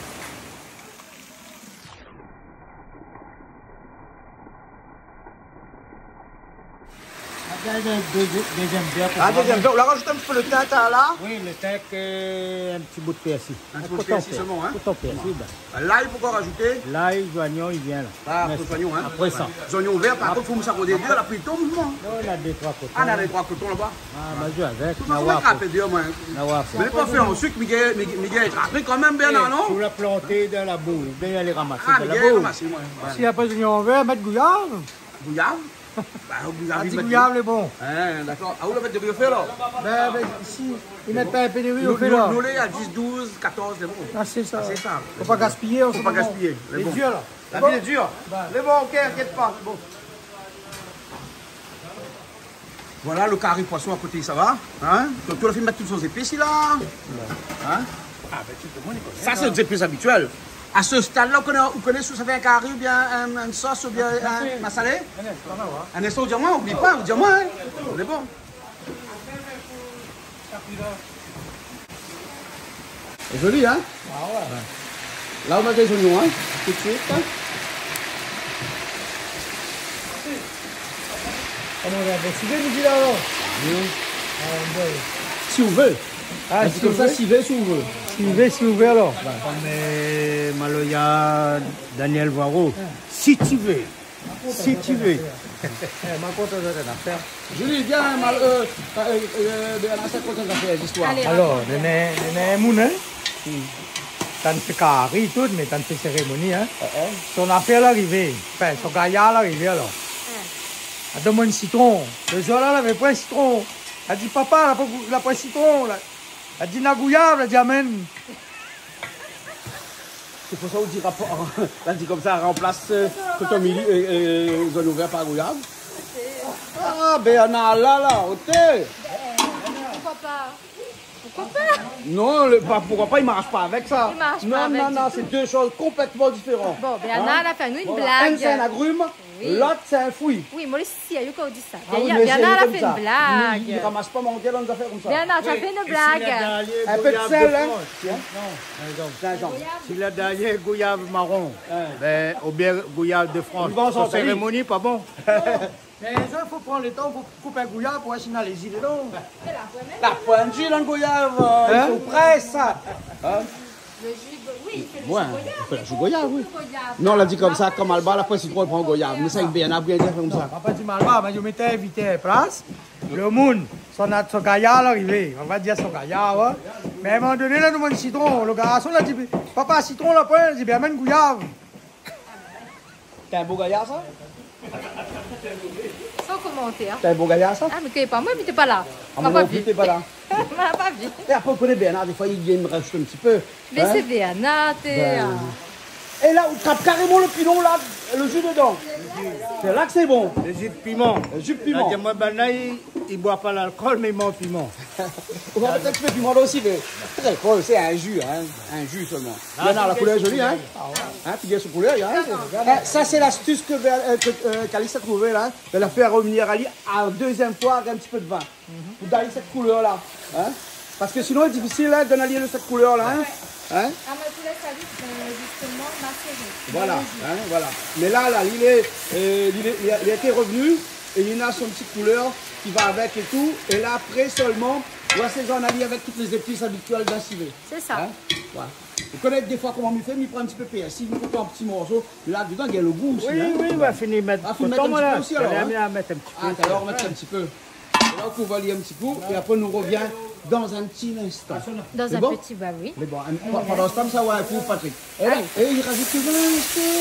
[SPEAKER 4] Deuxième bière.
[SPEAKER 1] Ah, deuxième bière. On la rajoute un petit peu le thym là.
[SPEAKER 4] Oui, le thym et un petit bout de persil.
[SPEAKER 1] Un petit peu de persil seulement, hein.
[SPEAKER 4] Coton persil.
[SPEAKER 1] L'ail, pourquoi rajouter?
[SPEAKER 4] L'ail, l'oignon, il vient là.
[SPEAKER 1] Ah, après l'oignon, hein.
[SPEAKER 4] Après ça.
[SPEAKER 1] Les oignons verts, par contre, il faut me s'arroser deux, là, puis il tombe, non?
[SPEAKER 4] Non, il y a 2-3 cotons.
[SPEAKER 1] Ah, on a les trois cotons là-bas.
[SPEAKER 4] Ah, bah, je avec.
[SPEAKER 1] Tout ça, on va craper deux, moi. Mais pas faire en sucre, Miguel est crappé quand même, Bernard, non?
[SPEAKER 4] Pour la planter dans la boue, bien aller ramasser
[SPEAKER 1] Ah,
[SPEAKER 4] dans la
[SPEAKER 1] Miguel,
[SPEAKER 4] boue.
[SPEAKER 1] ramassez, moi.
[SPEAKER 4] S'il n'y a pas d'oignon vert, mettre gouillave.
[SPEAKER 1] Bouillard? Bah, bouillard,
[SPEAKER 4] Un petit gouillave, est bon.
[SPEAKER 1] Hein, d'accord. Ah, où la fête de riz au fait, là?
[SPEAKER 4] Ben, ici, ils mettent pas un peu de riz au fait là.
[SPEAKER 1] Nous, les à 10, 12, 14, c'est bon.
[SPEAKER 4] Ah, c'est ça.
[SPEAKER 1] C'est ça.
[SPEAKER 4] Faut pas gaspiller.
[SPEAKER 1] Faut pas gaspiller.
[SPEAKER 4] Les yeux là.
[SPEAKER 1] La vie est dure. Mais bon, ok, inquiète pas. Bon. Voilà le carré poisson à côté, ça va? Hein? Donc, tu as fait mettre toutes ces épices là? Hein? Ah, ben tu peux moins les connaître. Ça, c'est les épices habituelles. À ce stade-là, vous connaissez où ça fait un carré ou bien une sauce ou bien un massalé? Un instant, dis-moi, oublie pas, dis-moi, hein? On est bon. C'est joli, hein?
[SPEAKER 4] Ah ouais.
[SPEAKER 1] Là, on a des oignons, hein? Tout de suite. Hein?
[SPEAKER 4] Comment on a décidé de dire là? Oui.
[SPEAKER 1] Si vous voulez.
[SPEAKER 4] Ah,
[SPEAKER 1] c'est comme ça, si vous voulez.
[SPEAKER 4] Si vous voulez alors. Mais Maloya, Daniel Voiro, si tu veux. Si tu veux. Ma compte de l'affaire.
[SPEAKER 1] Julie, viens, ça compte d'affaires, l'histoire.
[SPEAKER 4] Alors, on a un moun, hein? T'as fait carré tout, mais t'as fait cérémonie, hein? Son affaire l'arrivée. Enfin, son gaillard l'arrivée alors. Elle demande un citron. Le jour là, elle n'avait pas un citron. Elle dit, papa, elle n'a pas un citron. Elle dit, Nagouya, elle dit, amen.
[SPEAKER 1] C'est pour ça qu'on dit rapport. Elle dit comme ça, elle remplace coton mili, zone ouverte par gouyave. Ah, ben on a là, ok.
[SPEAKER 3] Pourquoi pas? Pourquoi pas?
[SPEAKER 1] Non, pourquoi pas, il ne marche pas avec ça.
[SPEAKER 3] Il marche pas
[SPEAKER 1] non,
[SPEAKER 3] avec
[SPEAKER 1] non,
[SPEAKER 3] du
[SPEAKER 1] non,
[SPEAKER 3] tout.
[SPEAKER 1] c'est deux choses complètement différentes.
[SPEAKER 3] Bon, Bernard, elle a fait nous une
[SPEAKER 1] Voilà. Un,
[SPEAKER 3] blague.
[SPEAKER 1] c'est un agrume,
[SPEAKER 3] Oui.
[SPEAKER 1] l'autre, c'est un fruit.
[SPEAKER 3] Oui, moi aussi, il y a eu qu'on dit ça.
[SPEAKER 1] Ah oui, mais
[SPEAKER 3] Bernard, elle a
[SPEAKER 1] comme
[SPEAKER 3] fait
[SPEAKER 1] ça.
[SPEAKER 3] une blague.
[SPEAKER 1] Il ne ramasse pas mon gars dans des affaires comme ça.
[SPEAKER 3] Bernard, tu as fait une blague.
[SPEAKER 1] Un peu de sel, hein?
[SPEAKER 4] Si le dernier gouyave marron, ben, ou bien gouyave de France,
[SPEAKER 1] Ils vont s'en
[SPEAKER 4] sa cérémonie, pas bon.
[SPEAKER 5] Mais ça, il faut prendre le temps pour couper un gouyave pour essayer les idées dedans.
[SPEAKER 1] La pointe dans le goyave, il faut presse ça.
[SPEAKER 3] Le jus, oui, il fait le
[SPEAKER 1] Ouais,
[SPEAKER 3] jus
[SPEAKER 1] il fait le jus goyave, oui.
[SPEAKER 3] goyave.
[SPEAKER 1] Non, on l'a dit comme ça, comme Alba, après c'est trop, il prend goyave. Mais ça, il bien bien dire comme ça.
[SPEAKER 5] On va pas dire mal, mais je m'étais invité à place. Le monde, son gaillard l'arrivée. On va dire son gaillard, ouais. Mais à un moment donné, là, nous demande citron. Le garçon a dit, papa, citron, là, point. Il dit, bien, amène gouyave.
[SPEAKER 1] T'es un beau gaillard, ça?
[SPEAKER 3] Sans commentaire.
[SPEAKER 1] T'es un beau gaillard, ça?
[SPEAKER 3] Ah, mais t'es pas moi, mais t'es pas là.
[SPEAKER 1] Ah,
[SPEAKER 3] On m'a
[SPEAKER 1] mais
[SPEAKER 3] pas
[SPEAKER 1] non plus,
[SPEAKER 3] vu.
[SPEAKER 1] t'es pas là.
[SPEAKER 3] On m'a pas vu.
[SPEAKER 1] Et après, on connaît Bernard, des fois, il vient me rajouter un petit peu.
[SPEAKER 3] Mais
[SPEAKER 1] Hein?
[SPEAKER 3] c'est Bernard, t'es...
[SPEAKER 1] Ben, Et là, on trappe carrément le pilon, là, le jus dedans. C'est là que c'est bon.
[SPEAKER 4] Le jus de piment.
[SPEAKER 1] Le jus de piment.
[SPEAKER 4] Moi, il ne boit pas l'alcool, mais il mange piment.
[SPEAKER 1] On va peut-être faire piment là aussi, mais c'est un jus, hein. Un jus seulement. Bernard, la couleur est jolie, hein. Hein, tu gagnes sur couleur, hein. Ça, c'est l'astuce que Calice a trouvée, là. De la faire revenir à lui à deuxième fois avec un petit peu de vin. Pour donner cette couleur-là. Hein. Parce que sinon, c'est difficile hein, de donner cette couleur-là. Hein. Hein?
[SPEAKER 3] Ah, mais poulet salé, c'est justement macéré.
[SPEAKER 1] Voilà, hein, voilà. Mais là, il a été revenu et il a son petite couleur qui va avec et tout. Et là, après seulement, ou assaisonner avec toutes les épices habituelles d'un civet.
[SPEAKER 3] C'est ça.
[SPEAKER 1] Hein? Voilà. Vous connaissez des fois comment on fait, il prend un petit peu persil, il coupe en petits morceaux. Là, dedans, il y a le goût aussi.
[SPEAKER 4] Oui,
[SPEAKER 1] hein?
[SPEAKER 4] oui, on va finir mettre.
[SPEAKER 1] Ah, faut mettre un petit peu aussi alors.
[SPEAKER 4] Hein? Mettre un petit peu.
[SPEAKER 1] Ah, alors on va mettre un petit peu. Et là, on va aller un petit coup, et après, on nous revient dans un petit instant.
[SPEAKER 3] Dans un
[SPEAKER 1] bon?
[SPEAKER 3] petit, bah oui.
[SPEAKER 1] Mais bon, pendant ce temps, ça va un coup, Patrick. Et là, et il rajoute toujours un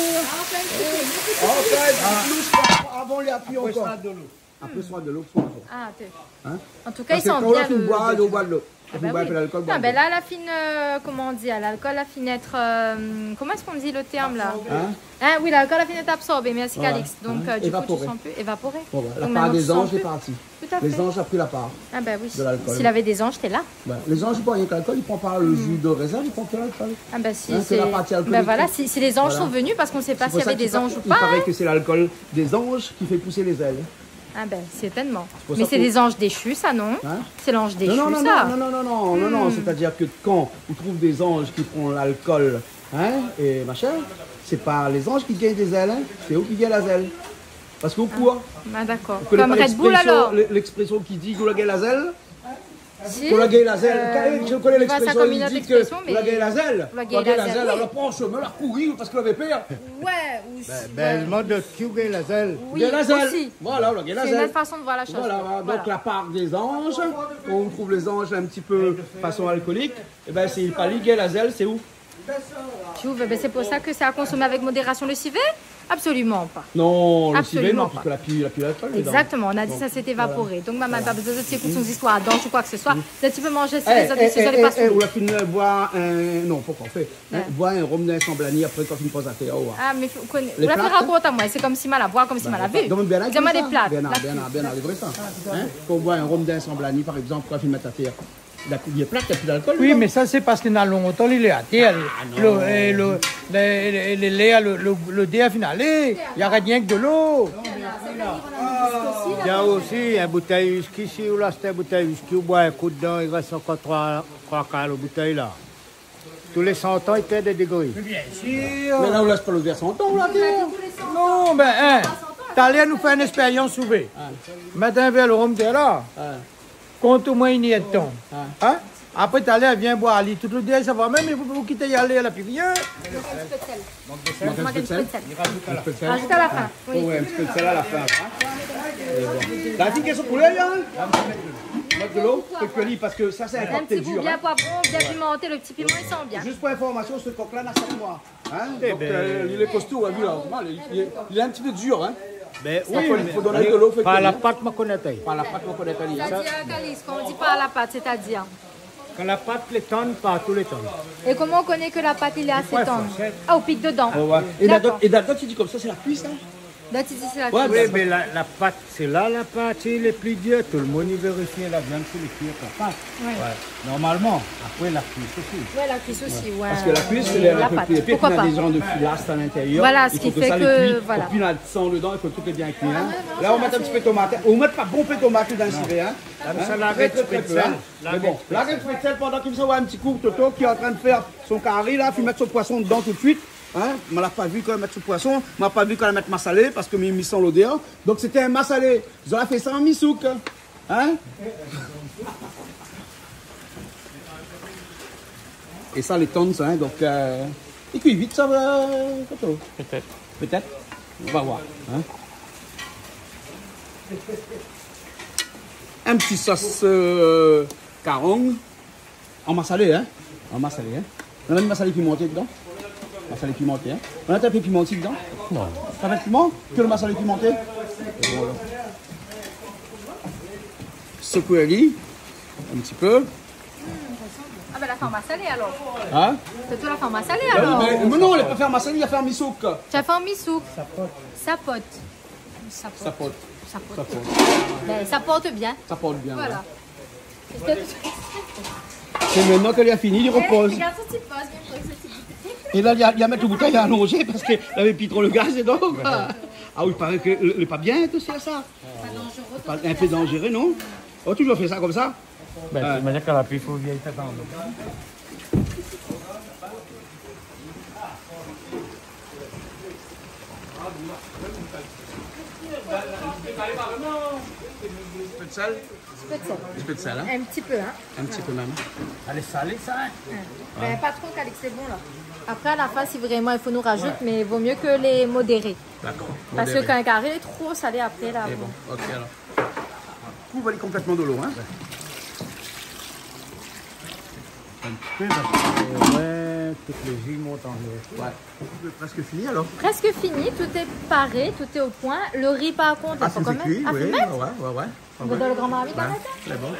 [SPEAKER 1] avant les appuis encore. Après, soit de l'eau, soit de l'eau.
[SPEAKER 3] Ah, t'es.
[SPEAKER 1] Hein?
[SPEAKER 3] En tout cas, ils
[SPEAKER 1] Parce que
[SPEAKER 3] sont
[SPEAKER 1] quand
[SPEAKER 3] bien.
[SPEAKER 1] on fait boire, on boit de l'eau.
[SPEAKER 3] Ah bah oui. Non, ben là, la fine, comment on dit, l'alcool a fini être, comment est-ce qu'on dit le terme là? Hein? Oui, l'alcool a fini d'être absorbé, merci Calix. Donc, du coup, tu sens plus évaporé.
[SPEAKER 1] Bon, la part des anges est partie.
[SPEAKER 3] Tout à fait.
[SPEAKER 1] Les anges ont pris la part.
[SPEAKER 3] Ah ben oui.
[SPEAKER 1] De l'alcool.
[SPEAKER 3] S'il avait des anges, t'es là.
[SPEAKER 1] Ben, les anges, ils ne prennent rien qu'alcool, ils ne prennent pas le jus de raisin, ils ne prennent que l'alcool.
[SPEAKER 3] Ah ben si,
[SPEAKER 1] c'est la partie alcoolique.
[SPEAKER 3] Ben voilà, si les anges sont venus, parce qu'on ne sait pas s'il y avait des anges ou pas.
[SPEAKER 1] Il paraît que c'est l'alcool des anges qui fait pousser les ailes.
[SPEAKER 3] Ah ben, certainement. Mais c'est des anges déchus, ça, non?
[SPEAKER 1] Hein?
[SPEAKER 3] C'est l'ange déchu,
[SPEAKER 1] non,
[SPEAKER 3] ça?
[SPEAKER 1] Non, c'est-à-dire que quand on trouve des anges qui prennent l'alcool, hein, et machin, c'est pas les anges qui gagnent des ailes, hein, c'est eux qui gagnent les ailes. Parce qu'au quoi?
[SPEAKER 3] Ah d'accord. Comme Red Bull, alors?
[SPEAKER 1] L'expression qui dit que la gagne les ailes?
[SPEAKER 3] Si.
[SPEAKER 1] Pour la gagne les ailes. Je connais l'expression qui dit que la gagne les ailes.
[SPEAKER 3] La gagne les ailes.
[SPEAKER 1] Alors prend en chemin, la courir parce qu'elle avait peur.
[SPEAKER 3] Ouais, aussi.
[SPEAKER 4] Ben, le mode de qui gagne les ailes.
[SPEAKER 3] Oui, aussi.
[SPEAKER 1] Voilà, la gagne les ailes.
[SPEAKER 3] C'est une autre façon de voir la chose.
[SPEAKER 1] Voilà, donc la part des anges, on trouve les anges un petit peu façon alcoolique, et ben c'est pas lié la zèle, c'est où?
[SPEAKER 3] Tu ouvres, ben c'est pour ça que c'est à consommer avec modération le civet? Absolument pas.
[SPEAKER 1] Non, le civet
[SPEAKER 3] Absolument
[SPEAKER 1] non,
[SPEAKER 3] pas.
[SPEAKER 1] puisque la pile l'alcool.
[SPEAKER 3] Exactement, on a dit ça s'est évaporé. Donc maman n'a pas besoin de s'écouter son histoire d'ange ou quoi que ce soit. Si tu peux manger si les autres pas
[SPEAKER 1] ou la fine boire un... Non, pourquoi on fait boire un rhum d'un semblani après quand tu me poses à terre.
[SPEAKER 3] Ah, mais vous la faire raconter à moi, c'est comme si mal à boire, comme si mal à vu. Dis-moi des plats.
[SPEAKER 1] Bien, livré ça. Quand on boit un rhum d'un semblani, par exemple, quand tu me mets à terre. Il y a plate, il n'y a plus d'alcool.
[SPEAKER 5] Oui, mais ça, c'est parce qu'il y a longtemps, il est à terre. Le dé a finalé. Il n'y a rien que de l'eau.
[SPEAKER 4] Il y a aussi une bouteille de whisky. Si vous achetez une bouteille de whisky, vous boivez un coup dedans, il reste encore 3 quarts de bouteille là. Tous les 100 ans, il fait des degrés.
[SPEAKER 5] Bien sûr.
[SPEAKER 1] Mais là, on ne laisse pas le verre 100 ans, là, terre.
[SPEAKER 5] Non, ben, hein, t'allais nous faire une expérience souvée. Mettre un verre de rhum, t'es là. Compte au moins une de temps. Hein? Après, tu allais, viens boire, Ali. Tout le temps, ça va même, mais vous quittez y aller, là, puis viens.
[SPEAKER 3] Rajoute à la fin.
[SPEAKER 1] Oui, un petit peu de sel à la fin. La fille qui est sur poulet, là? Mettre de l'eau, parce que ça, c'est un
[SPEAKER 3] Un
[SPEAKER 1] cocktail
[SPEAKER 3] petit goût
[SPEAKER 1] dur.
[SPEAKER 3] bien poivron, bien pimenté, le petit piment, il sent bien.
[SPEAKER 1] Juste pour information, ce coq-là n'a 7 mois. Hein? Donc, il est costaud, vu, là. Il est un petit peu dur, hein?
[SPEAKER 4] Ben,
[SPEAKER 1] oui, il faut donner de l'eau.
[SPEAKER 4] Par la pâte, je connais.
[SPEAKER 1] Par la pâte, je connais.
[SPEAKER 3] C'est-à-dire, Calice, quand on dit pas à la pâte, c'est-à-dire?
[SPEAKER 4] Quand la pâte les tonnes, pas tous les tonnes.
[SPEAKER 3] Et comment on connaît que la pâte, il est assez tendre? Ah, au pic dedans.
[SPEAKER 1] Et d'accord, tu dis comme ça, c'est la cuisse, hein?
[SPEAKER 3] Là, tu dis c'est la
[SPEAKER 4] Oui, mais la pâte, c'est là la pâte, c'est les plus durs. Tout le monde y vérifie la viande, c'est les cuire la pâte.
[SPEAKER 3] Oui.
[SPEAKER 4] Ouais. Normalement, après la cuisse aussi.
[SPEAKER 3] Oui, la cuisse aussi, ouais.
[SPEAKER 1] Parce que la cuisse, c'est
[SPEAKER 3] la pâte.
[SPEAKER 1] Et puis,
[SPEAKER 3] Pourquoi
[SPEAKER 1] il y a
[SPEAKER 3] pas?
[SPEAKER 1] des gens de filasse à l'intérieur.
[SPEAKER 3] Voilà, ce qui fait que. Voilà.
[SPEAKER 1] Et puis, il y a le sang dedans, il faut tout est bien cuit. Hein. Là, on met un petit peu de tomate. On ne met pas bon peu de tomate dans le civet. Hein.
[SPEAKER 4] Ça l'arrête un peu de sel.
[SPEAKER 1] Mais bon, là, il fait de sel pendant qu'il me voit un petit coup, Toto qui est en train de faire son carré, là, puis mettre son poisson dedans tout de suite. Hein? Je ne l'ai pas vu quand elle met son poisson, je ne l'ai pas vu quand elle met ma salée parce que je sens l'odeur. Donc c'était un massalé. Ils ont fait ça en misouk. Hein? Et ça, les tonnes, hein, donc il cuit vite, ça va, Toto.
[SPEAKER 2] Peut-être.
[SPEAKER 1] Peut-être. On va voir. Hein? Un petit sauce carong en massalé, hein? En massalé, hein? On a une massalé pimentée dedans. Massalé pimenté, hein? On a un peu pimenté dedans?
[SPEAKER 2] Non.
[SPEAKER 1] Ça va être piment? Que le massalé pimenté? Voilà. Secouerie, un petit peu.
[SPEAKER 3] Ah ben la forme salée alors.
[SPEAKER 1] Hein?
[SPEAKER 3] C'est toi la forme salée alors.
[SPEAKER 1] Mais non, on ne peut pas faire massalé, il va faire misouk.
[SPEAKER 3] Tu as fait en misouk. Ça pote.
[SPEAKER 1] Ça pote.
[SPEAKER 3] Ben, ça porte bien.
[SPEAKER 1] Ça porte bien.
[SPEAKER 3] Voilà.
[SPEAKER 1] Ouais. C'est maintenant qu'elle a fini, il repose.
[SPEAKER 3] Regarde ce petit poste, bien sûr, ce petit bouteille.
[SPEAKER 1] Et là, il y a mettre le bouteille à allonger parce qu'il avait plus trop le gaz et donc. Ah oui, il paraît que le pas bien tout ça. Pas un peu dangereux, non? Oh, toujours fait ça comme ça?
[SPEAKER 2] Ben, de toute manière, quand la pluie, il faut vieille tête en l'eau.
[SPEAKER 1] Un peu de sel.
[SPEAKER 3] Un
[SPEAKER 1] peu de sel, hein.
[SPEAKER 3] Un petit peu, hein.
[SPEAKER 1] Un petit peu même.
[SPEAKER 5] Elle est salée, ça.
[SPEAKER 3] Ben, pas trop, Calix, c'est bon là. Après, à la fin, si vraiment il faut nous rajouter, mais il vaut mieux que les modérés.
[SPEAKER 1] D'accord.
[SPEAKER 3] Parce que quand un carré est trop salé après, là.
[SPEAKER 1] Et bon, ok alors. Couvre-les complètement de l'eau, hein.
[SPEAKER 5] Un petit peu, parce que, ouais, toutes les jus montent en haut.
[SPEAKER 1] Ouais. Presque fini alors.
[SPEAKER 3] Presque fini, tout est paré, tout est au point. Le riz, par contre, il faut quand même.
[SPEAKER 1] Cuit,
[SPEAKER 3] Ah,
[SPEAKER 1] oui,
[SPEAKER 3] faut mettre.
[SPEAKER 1] ouais.
[SPEAKER 3] On va dans le grand marmite à
[SPEAKER 1] C'est bon.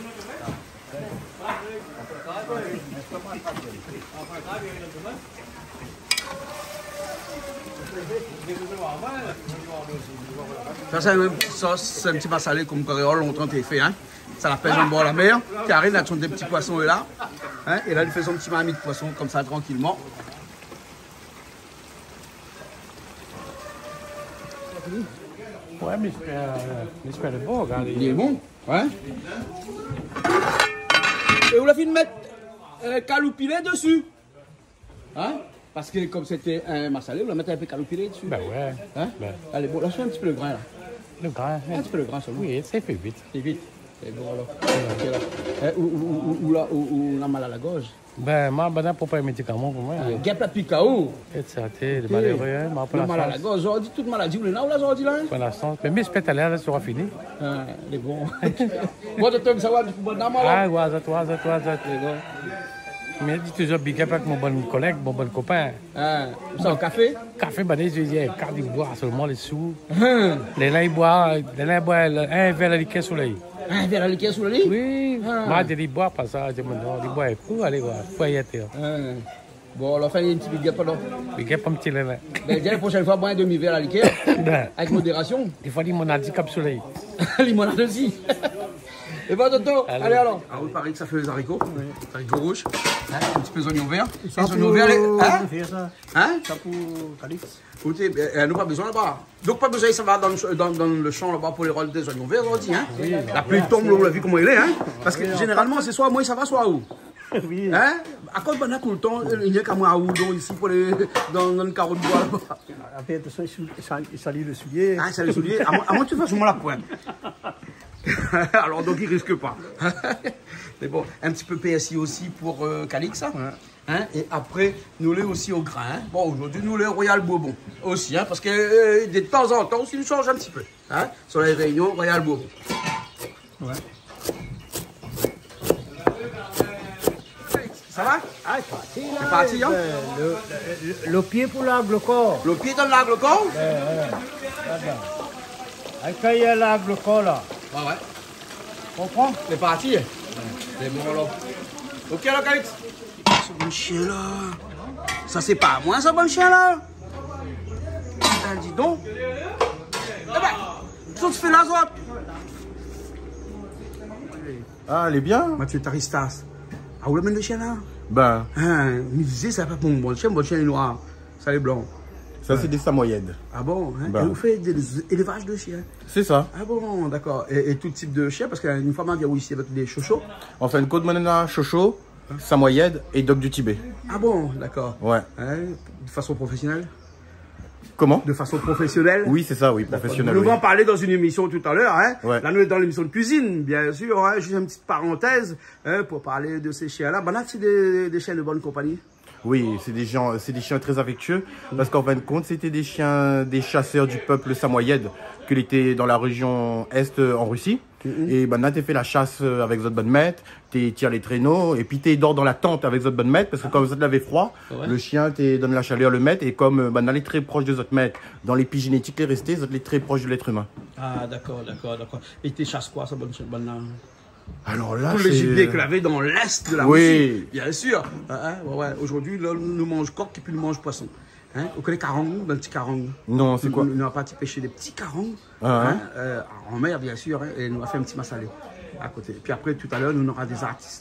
[SPEAKER 1] Ça, c'est une petite sauce, c'est un petit massalé comme Coréole, longtemps été fait. Hein. Ça la pêche en bord de la mer. Karine a des petits poissons là. Hein. Et là, elle fait son petit marmite de poisson comme ça, tranquillement.
[SPEAKER 2] Ouais, mais j'espère le bon, regardez.
[SPEAKER 1] Il est bon. Ouais. Et on l'a fait de mettre caloupilé dessus. Hein? Parce que comme c'était un massalé, on va mettre un peu caloupilé dessus.
[SPEAKER 2] Ben ouais.
[SPEAKER 1] Hein?
[SPEAKER 2] Ben.
[SPEAKER 1] Allez, bon, là, je fais un petit peu le grain là.
[SPEAKER 2] Le grain.
[SPEAKER 1] Un petit peu le grain seulement.
[SPEAKER 2] Oui, ça fait vite.
[SPEAKER 1] C'est vite. C'est bon alors. Okay, là. Ou on a mal à la gorge.
[SPEAKER 2] Ben, moi, ben, pour pas un médicament pour moi.
[SPEAKER 1] Guêpe la picao.
[SPEAKER 2] Et ça, t'es malheureux, hein.
[SPEAKER 1] Le mal à la gorge, aujourd'hui, toute maladie, ou là, aujourd'hui là.
[SPEAKER 2] Pour l'instant. Mais j'espère que là, ça sera fini.
[SPEAKER 1] Ah, c'est bon. Moi, de temps, ça va, du coup, bon,
[SPEAKER 2] ah, ouais, ça. Mais je dis toujours big up avec mon bon collègue, mon bon copain.
[SPEAKER 1] Ah, ça, au café?
[SPEAKER 2] Café, ben, je dis, quand il boit seulement les sous. Les là, il boit un verre de liqueur sous le lit.
[SPEAKER 1] Un verre de liqueur sous le lit?
[SPEAKER 2] Oui. Moi, je dis, bois pas ça. Je me dis, il boit un coup, allez, voir. Faut y être.
[SPEAKER 1] Bon, alors, fais un petit big up, alors.
[SPEAKER 2] Big up un petit lait.
[SPEAKER 1] Ben, la prochaine fois, bois un demi-verre à liqueur. Avec modération.
[SPEAKER 2] Il faut limonade du Cap Soleil.
[SPEAKER 1] Limonade aussi. Et bon, Toto, allez alors. Ah oui, pareil que ça fait les haricots. Oui. Les haricots rouges. Hein, un petit peu d'oignons verts. Les oignons verts, hein? Hein? Ça pour Calix. Écoutez, elle n'a pas besoin là-bas. Donc, pas besoin, ça va dans le champ là-bas pour les rôles des oignons verts, on dit, hein? Oui. La pluie tombe, on l'a vu comment il est, hein? Parce que généralement, c'est soit moi, ça va, soit où? Oui. Hein? À cause de tout le temps, il n'y a qu'à moi à Oudon ici pour les, dans le carreau de bois là-bas.
[SPEAKER 5] Après, attention, il salit le soulier.
[SPEAKER 1] Ah, il salit le soulier. À moins que tu fasses au moins la pointe. Alors donc il risque pas. Mais bon, un petit peu PSI aussi pour Calix. Hein? Hein? Et après, nous les aussi au grain. Hein? Bon, aujourd'hui, nous les Royal Bourbon aussi. Hein? Parce que de temps en temps, aussi, nous change un petit peu. Hein? Sur les réunions, Royal Bourbon. Ouais. Ça va?
[SPEAKER 5] Ah, c'est parti.
[SPEAKER 1] C'est parti, hein?
[SPEAKER 5] Le pied pour l'angle corps.
[SPEAKER 1] Le pied dans l'angle corps?
[SPEAKER 5] Avec il y a l'angle corps là.
[SPEAKER 1] Ah ouais.
[SPEAKER 5] Comprends?
[SPEAKER 1] C'est parti. C'est bon alors. Ok alors Calix. Ce bon chien là. Ça c'est pas à moi ce bon chien là. Ah, dis donc. Eh ben, tout se fait la zotte.
[SPEAKER 6] Ah, elle est bien.
[SPEAKER 1] Mathieu Taristas. Ah, où le mène le chien là?
[SPEAKER 6] Ben,
[SPEAKER 1] Hein, me disait ça pas pour mon bon chien est noir. Ça est blanc.
[SPEAKER 6] ça c'est des samoyèdes.
[SPEAKER 1] Ah bon, hein?
[SPEAKER 6] Ben.
[SPEAKER 1] Et vous faites des élevages de chiens?
[SPEAKER 6] C'est ça.
[SPEAKER 1] Ah bon, d'accord. Et tout type de chiens, parce qu'une fois, on vient ici avec des chochos.
[SPEAKER 6] En fin de compte, Manana, Chocho, samoyède et dog du Tibet.
[SPEAKER 1] Ah bon, d'accord.
[SPEAKER 6] Ouais.
[SPEAKER 1] Hein? De façon professionnelle?
[SPEAKER 6] Comment?
[SPEAKER 1] De façon professionnelle?
[SPEAKER 6] Oui, c'est ça, oui, professionnel.
[SPEAKER 1] Nous
[SPEAKER 6] Oui.
[SPEAKER 1] allons parler dans une émission tout à l'heure. Hein?
[SPEAKER 6] Ouais.
[SPEAKER 1] Là, nous sommes dans l'émission de cuisine, bien sûr. Hein? Juste une petite parenthèse hein, pour parler de ces chiens-là. Ben là, c'est des chiens de bonne compagnie.
[SPEAKER 6] Oui, c'est des chiens très affectueux, parce qu'en fin de compte, c'était des chiens, des chasseurs du peuple samoyède, qu'il était dans la région Est en Russie. Et ben là, tu fait la chasse avec votre bonne maître, tu tires les traîneaux, et puis tu dors dans la tente avec votre bonne maître, parce que comme ça te l'avait froid, le chien te donne la chaleur, le maître, et comme ben là, il est très proche de votre maître, dans l'épigénétique, il est resté, il est très proche de l'être humain.
[SPEAKER 1] Ah, d'accord. Et tu chasses quoi, ça, bonne là?
[SPEAKER 6] Alors là,
[SPEAKER 1] Tous les gibiers qu'il avait dans l'Est de la
[SPEAKER 6] Oui.
[SPEAKER 1] Russie, bien sûr. Ouais. Aujourd'hui, là, nous mange coq et puis nous mange poisson. Hein? Vous connaissez carang, un petit carang?
[SPEAKER 6] Non, c'est quoi?
[SPEAKER 1] Nous n'avons pas pêché des petits carangs en mer, bien sûr, hein, et nous avons fait un petit massalé à côté. Puis après, tout à l'heure, nous aurons des artistes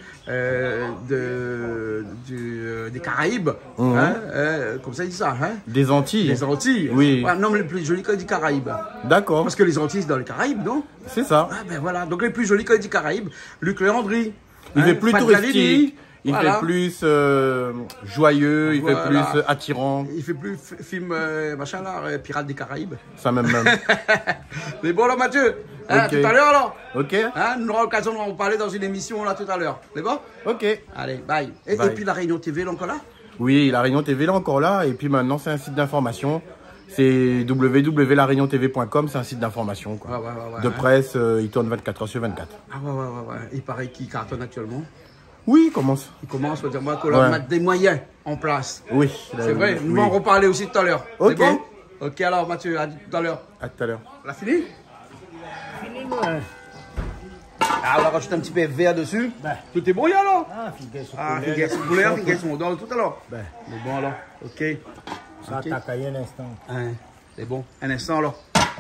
[SPEAKER 1] des Caraïbes, comme ça, ils disent ça. Hein?
[SPEAKER 6] Des Antilles.
[SPEAKER 1] Les Antilles.
[SPEAKER 6] Oui.
[SPEAKER 1] Ouais, non, mais les plus jolis quand ils disent Caraïbes.
[SPEAKER 6] D'accord,
[SPEAKER 1] Parce que les Antilles, c'est dans les Caraïbes, non?
[SPEAKER 6] c'est ça.
[SPEAKER 1] Ah ben voilà, donc les plus jolis quand ils disent Caraïbes, Luc Léandry.
[SPEAKER 6] Il fait plus
[SPEAKER 1] Fat
[SPEAKER 6] touristique,
[SPEAKER 1] Gavini,
[SPEAKER 6] il
[SPEAKER 1] voilà.
[SPEAKER 6] fait plus joyeux, il fait
[SPEAKER 1] Voilà.
[SPEAKER 6] plus attirant,
[SPEAKER 1] Il fait plus film, machin là, Pirates des Caraïbes.
[SPEAKER 6] ça même.
[SPEAKER 1] Mais bon là Mathieu, Hein, tout à l'heure alors.
[SPEAKER 6] Ok.
[SPEAKER 1] Hein, nous aurons l'occasion d'en parler dans une émission là tout à l'heure. C'est bon?
[SPEAKER 6] Ok.
[SPEAKER 1] Allez, bye. Et puis la Réunion TV, elle est encore là?
[SPEAKER 6] Oui, la Réunion TV, elle est encore là. Et puis maintenant, c'est un site d'information. C'est www.lareuniontv.com, c'est un site d'information. De presse, il tourne 24 heures sur 24.
[SPEAKER 1] Ah ouais. Il paraît qu'il cartonne actuellement.
[SPEAKER 6] Oui, il commence.
[SPEAKER 1] Il commence, on va dire, moi, qu'on a mettre des moyens en place.
[SPEAKER 6] Oui.
[SPEAKER 1] C'est vrai, nous allons en reparler aussi tout à l'heure.
[SPEAKER 6] Ok.
[SPEAKER 1] C'est bon? Ok, alors Mathieu, à tout à l'heure.
[SPEAKER 6] À tout à l'heure.
[SPEAKER 1] On a fini? Fini, ouais. Ah, on va rajouter un petit peu de verre dessus. Tout est bon, là, alors? Figues sur poulet, figues sur modèle, tout à l'heure. C'est bon, alors. Ok.
[SPEAKER 4] Ça t'a caillé un instant.
[SPEAKER 1] C'est bon. Un instant, alors.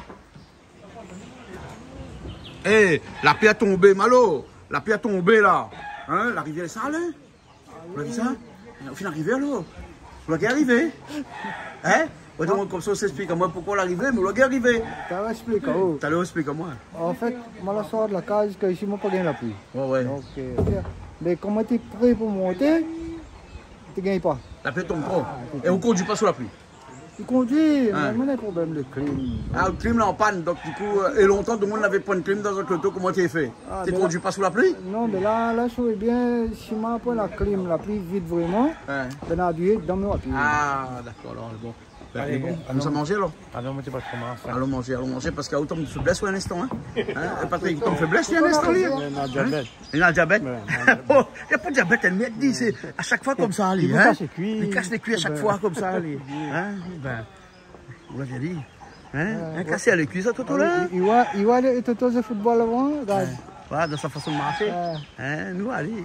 [SPEAKER 1] Hé, la pluie a tombé, Malo. La pluie a tombé, là. Hein, la rivière est sale, hein? Vous avez vu ça? On finit d'arriver, alors. Vous l'avez arrivé? Hein? Comme ça, on s'explique à moi pourquoi l'arriver, mais vous l'avez arrivé.
[SPEAKER 4] T'as expliqué, oh.
[SPEAKER 1] T'as expliqué à moi.
[SPEAKER 4] En fait, moi, la soirée de la case, que ici, moi, pas gagné la pluie.
[SPEAKER 1] Ouais.
[SPEAKER 4] Donc, mais comment tu es prêt pour monter, tu ne gagnes pas.
[SPEAKER 1] La pluie tombe trop. Et on ne conduit pas sous la pluie.
[SPEAKER 4] Tu conduis, mais on a un problème de clim.
[SPEAKER 1] Ah, le clim là en panne, donc du coup, et longtemps, tout le monde n'avait pas de clim dans un cloto, comment tu as fait? Tu ne conduis pas sous la pluie?
[SPEAKER 4] Non, mais là, je suis bien, si je prends la clim, la pluie vite vraiment, ben a duré dans mes voitures.
[SPEAKER 1] Ah, d'accord, alors, bon. Allez, bon, nous allons manger alors.
[SPEAKER 2] Allons manger parce qu'on mange.
[SPEAKER 1] Allons manger parce qu'il y a autant de faiblesse ou un instant. Hein? Patrick, autant de faiblesse, il y a un instant.
[SPEAKER 2] Il y a un diabète.
[SPEAKER 1] Il y a un diabète? Il n'y a pas de diabète, elle m'a dit, c'est à chaque fois comme ça, Ali. Il casse les cuits à chaque fois comme ça, Ali. Vous l'avez dit. Casser les cuisses à Toto là.
[SPEAKER 4] Il va aller Toto de football avant.
[SPEAKER 1] Voilà, dans sa façon de marcher. Nous, allez.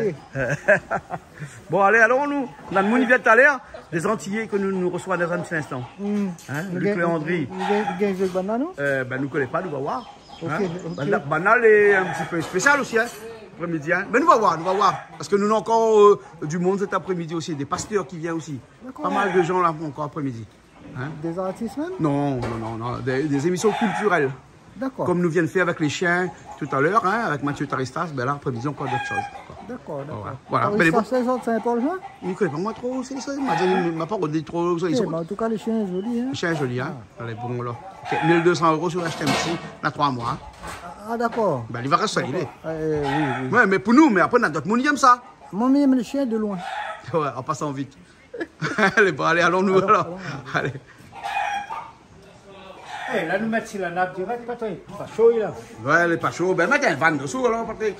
[SPEAKER 4] Ok.
[SPEAKER 1] Bon, allez, allons-nous. Dans le monde vient tout à l'heure, des Antillais que nous reçoivent dans un petit instant. Luc Léandry.
[SPEAKER 4] Vous avez banane?
[SPEAKER 1] Nous ne connaissons pas, nous allons voir.
[SPEAKER 4] Banane
[SPEAKER 1] est un petit peu spécial aussi. Après-midi. Mais nous allons voir. Parce que nous avons encore du monde cet après-midi aussi. Des pasteurs qui viennent aussi. Pas mal de gens là encore après-midi.
[SPEAKER 4] Des artistes même?
[SPEAKER 1] Non. Des émissions culturelles.
[SPEAKER 4] D'accord.
[SPEAKER 1] Comme nous viennent faire avec les chiens tout à l'heure, avec Mathieu Taristas, là, après-midi, encore d'autres choses.
[SPEAKER 4] D'accord.
[SPEAKER 1] Voilà.
[SPEAKER 4] C'est Saint-Paul-Jean?
[SPEAKER 1] Il ne connaît pas moi trop, c'est ça. Il m'a pas redit trop.
[SPEAKER 4] En tout cas, les chiens sont jolis.
[SPEAKER 1] Les chiens sont jolis, hein. Allez, bon, là. 1200 € sur HTMC, dans 3 mois.
[SPEAKER 4] Ah, d'accord.
[SPEAKER 1] Il va rester, il est.
[SPEAKER 4] Oui.
[SPEAKER 1] Ouais, mais pour nous, mais après, on a d'autres monde qui aiment ça.
[SPEAKER 4] Moi, j'aime les chiens de loin.
[SPEAKER 1] Ouais, en passant vite. Allez, bon, allons-nous alors. Allez.
[SPEAKER 4] Là, nous mettons la nappe direct, Patrick. Pas chaud, là.
[SPEAKER 1] Ouais, elle n'est pas chaud. Ben, mettez un van dessous, alors, Patrick.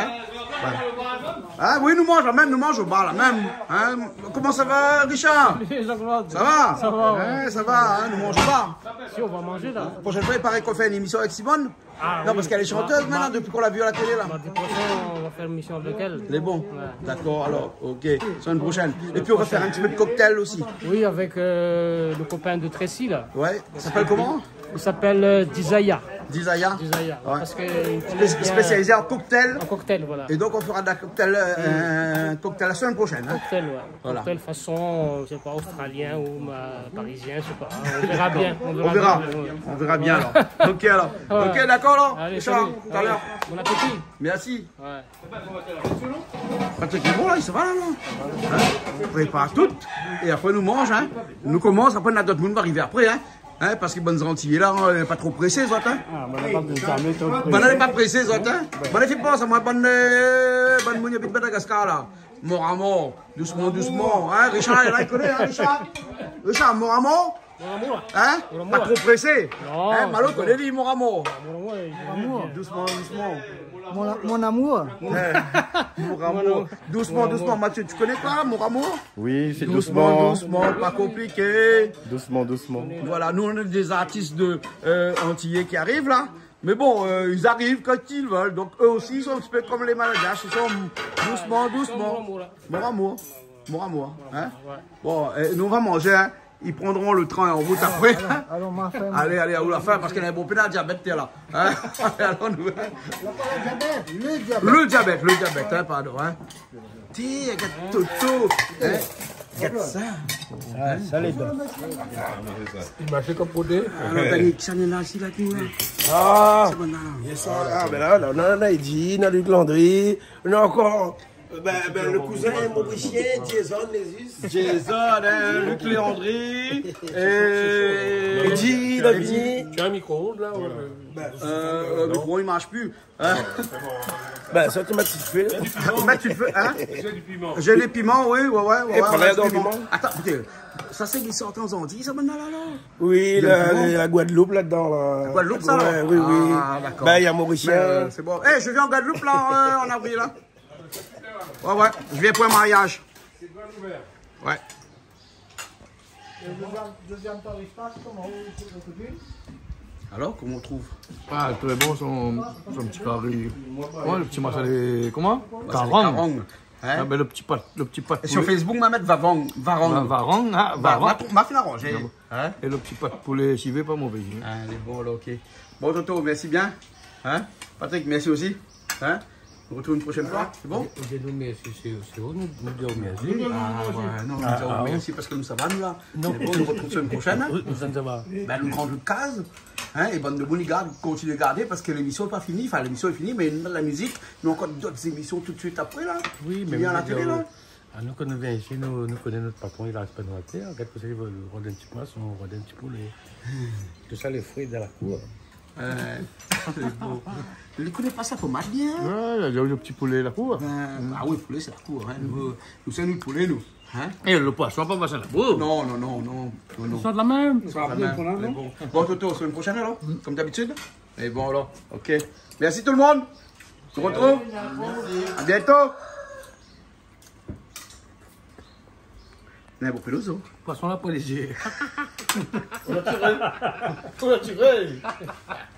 [SPEAKER 1] Oui, nous mangeons au bar, là, même. Comment ça va, Richard? Ça va?
[SPEAKER 2] Ça va,
[SPEAKER 1] ça va, nous mangeons au bar.
[SPEAKER 2] Si, on va manger, là.
[SPEAKER 1] La prochaine fois, il paraît qu'on fait une émission avec Simone. Non, parce qu'elle est chanteuse maintenant, depuis qu'on l'a vue à la télé, là.
[SPEAKER 2] Mardi prochain, on va faire une mission avec elle.
[SPEAKER 1] Elle est bon? D'accord, alors, ok. Semaine prochaine. Et puis, on va faire un petit peu de cocktail aussi.
[SPEAKER 2] Oui, avec le copain de Tracy, là.
[SPEAKER 1] Ouais, ça s'appelle comment?
[SPEAKER 2] Il s'appelle Dizaya.
[SPEAKER 1] Dizaya?
[SPEAKER 2] Dizaya.
[SPEAKER 1] Ouais.
[SPEAKER 2] Parce que
[SPEAKER 1] spécialisé en cocktail.
[SPEAKER 2] En cocktail, voilà.
[SPEAKER 1] Et donc on fera un cocktail la semaine prochaine.
[SPEAKER 2] Cocktail, ouais. Voilà. Cocktail façon, je sais pas, australien ou parisien, je sais pas. On verra bien.
[SPEAKER 1] On verra bien alors. Ok alors. Ok, d'accord alors.
[SPEAKER 2] Allez,
[SPEAKER 1] Richard, tout à l'heure.
[SPEAKER 2] Bon appétit.
[SPEAKER 1] Merci.
[SPEAKER 2] Ouais.
[SPEAKER 1] Patrick est bon là, il se va là. On prépare tout. Et après nous mange. Nous commence, après notre monde va arriver après. Parce que bonnes Antillais là, on n'est pas trop pressé, ça. On n'est pas pressé, ça. On ne fait pas ça, moi, bonne mouni de Madagascar là. Mort à mort, doucement. Richard, il connaît, Richard. Richard, mort à mort. Pas trop pressé. Malo connaît lui, mort à mort. Doucement.
[SPEAKER 4] Mon amour.
[SPEAKER 1] Mon amour. Doucement. Mathieu, tu connais pas, mon amour?
[SPEAKER 6] Oui, c'est doucement.
[SPEAKER 1] Pas compliqué.
[SPEAKER 6] Doucement.
[SPEAKER 1] Voilà, nous on a des artistes de Antillais qui arrivent là. Mais bon, ils arrivent quand ils veulent. Donc eux aussi, ils sont un petit peu comme les Malgaches. Ils sont doucement. Mon amour. Bon, nous on va manger. Ils prendront le train en route après.
[SPEAKER 4] Alors, ma femme.
[SPEAKER 1] Allez, à où la fin, parce qu'il y a un bon pénal diabète là. Alors, nous... Le diabète, pardon. Tiens, regarde Toto. Regarde ça.
[SPEAKER 4] Ça les donne.
[SPEAKER 2] Il m'a fait compoter.
[SPEAKER 1] Alors, Daniel, qui s'en est là, ici, là, tout là.
[SPEAKER 7] Ah, ben là, on a dit, on a Luc Landry, on a encore Le cousin mauricien, Jason Lésus.
[SPEAKER 1] Jason, Luc Léandry. Et.
[SPEAKER 7] Eddie, David.
[SPEAKER 2] Tu as un micro-ondes là
[SPEAKER 1] Le micro, il marche plus. Hein?
[SPEAKER 7] Ça, tu m'as fait.
[SPEAKER 1] Tu le fais, hein?
[SPEAKER 2] J'ai du piment.
[SPEAKER 1] J'ai les piments, oui, ouais.
[SPEAKER 7] Piment.
[SPEAKER 1] Attends, écoutez, ça c'est glissé en temps en dit, ça maintenant là?
[SPEAKER 7] Oui, la Guadeloupe là-dedans. Là.
[SPEAKER 1] Guadeloupe, ça là?
[SPEAKER 7] Oui.
[SPEAKER 1] Ah, d'accord.
[SPEAKER 7] Il y a Mauricien.
[SPEAKER 1] C'est bon. Je viens en Guadeloupe là, en avril là. Ouais, je viens pour un mariage. Ouais. Alors, comment on trouve?
[SPEAKER 8] Ah, très bon, son petit carré. Ouais, le petit massalé. Comment? Carong.
[SPEAKER 1] Hein?
[SPEAKER 8] Le petit pat.
[SPEAKER 1] Et sur Facebook, ma mettre Varong. Ma fin arrangé. Hein?
[SPEAKER 8] Et le petit pat poulet chivé, pas mauvais.
[SPEAKER 1] Ah, il est bon là, ok. Bon, Toto, merci bien. Hein? Patrick, merci aussi. Hein? On retrouve une prochaine fois, c'est bon?
[SPEAKER 2] Merci, c'est vous nous dire merci.
[SPEAKER 1] Non, merci parce que nous ça va, nous là. Non, bon, nous retrouvons une prochaine.
[SPEAKER 2] Nous ça va.
[SPEAKER 1] Nous grandons de case. Hein, et bande de bons gars, continuez de garder parce que l'émission n'est pas finie. Enfin, l'émission est finie, mais la musique, nous avons encore d'autres émissions tout de suite après là.
[SPEAKER 2] Oui, mais
[SPEAKER 1] à la télé là.
[SPEAKER 2] Nous, quand nous venons ici, nous connaissons notre patron, il a pas nous appeler. Regarde, parce qu'il veut rendre un petit poisson, rendre un petit poulet. Tout ça, les fruits de la cour.
[SPEAKER 1] Je ne connais pas ça, faut mal bien.
[SPEAKER 8] Ouais, il y a le petit poulet, la cour.
[SPEAKER 1] Ah oui, le poulet, c'est la cour. Hein. Nous sommes le poulet, nous. Hein?
[SPEAKER 8] Et le poisson, pas passer la boue.
[SPEAKER 1] Non.
[SPEAKER 2] Ils sont de la même.
[SPEAKER 1] Bon, Toto, sur une prochaine alors, comme d'habitude. Et bon alors, ok. Merci tout le monde. On se retrouve. À bientôt. On a beaucoup d'oiseaux.
[SPEAKER 2] Poisson là pour les yeux.
[SPEAKER 7] On a tiré.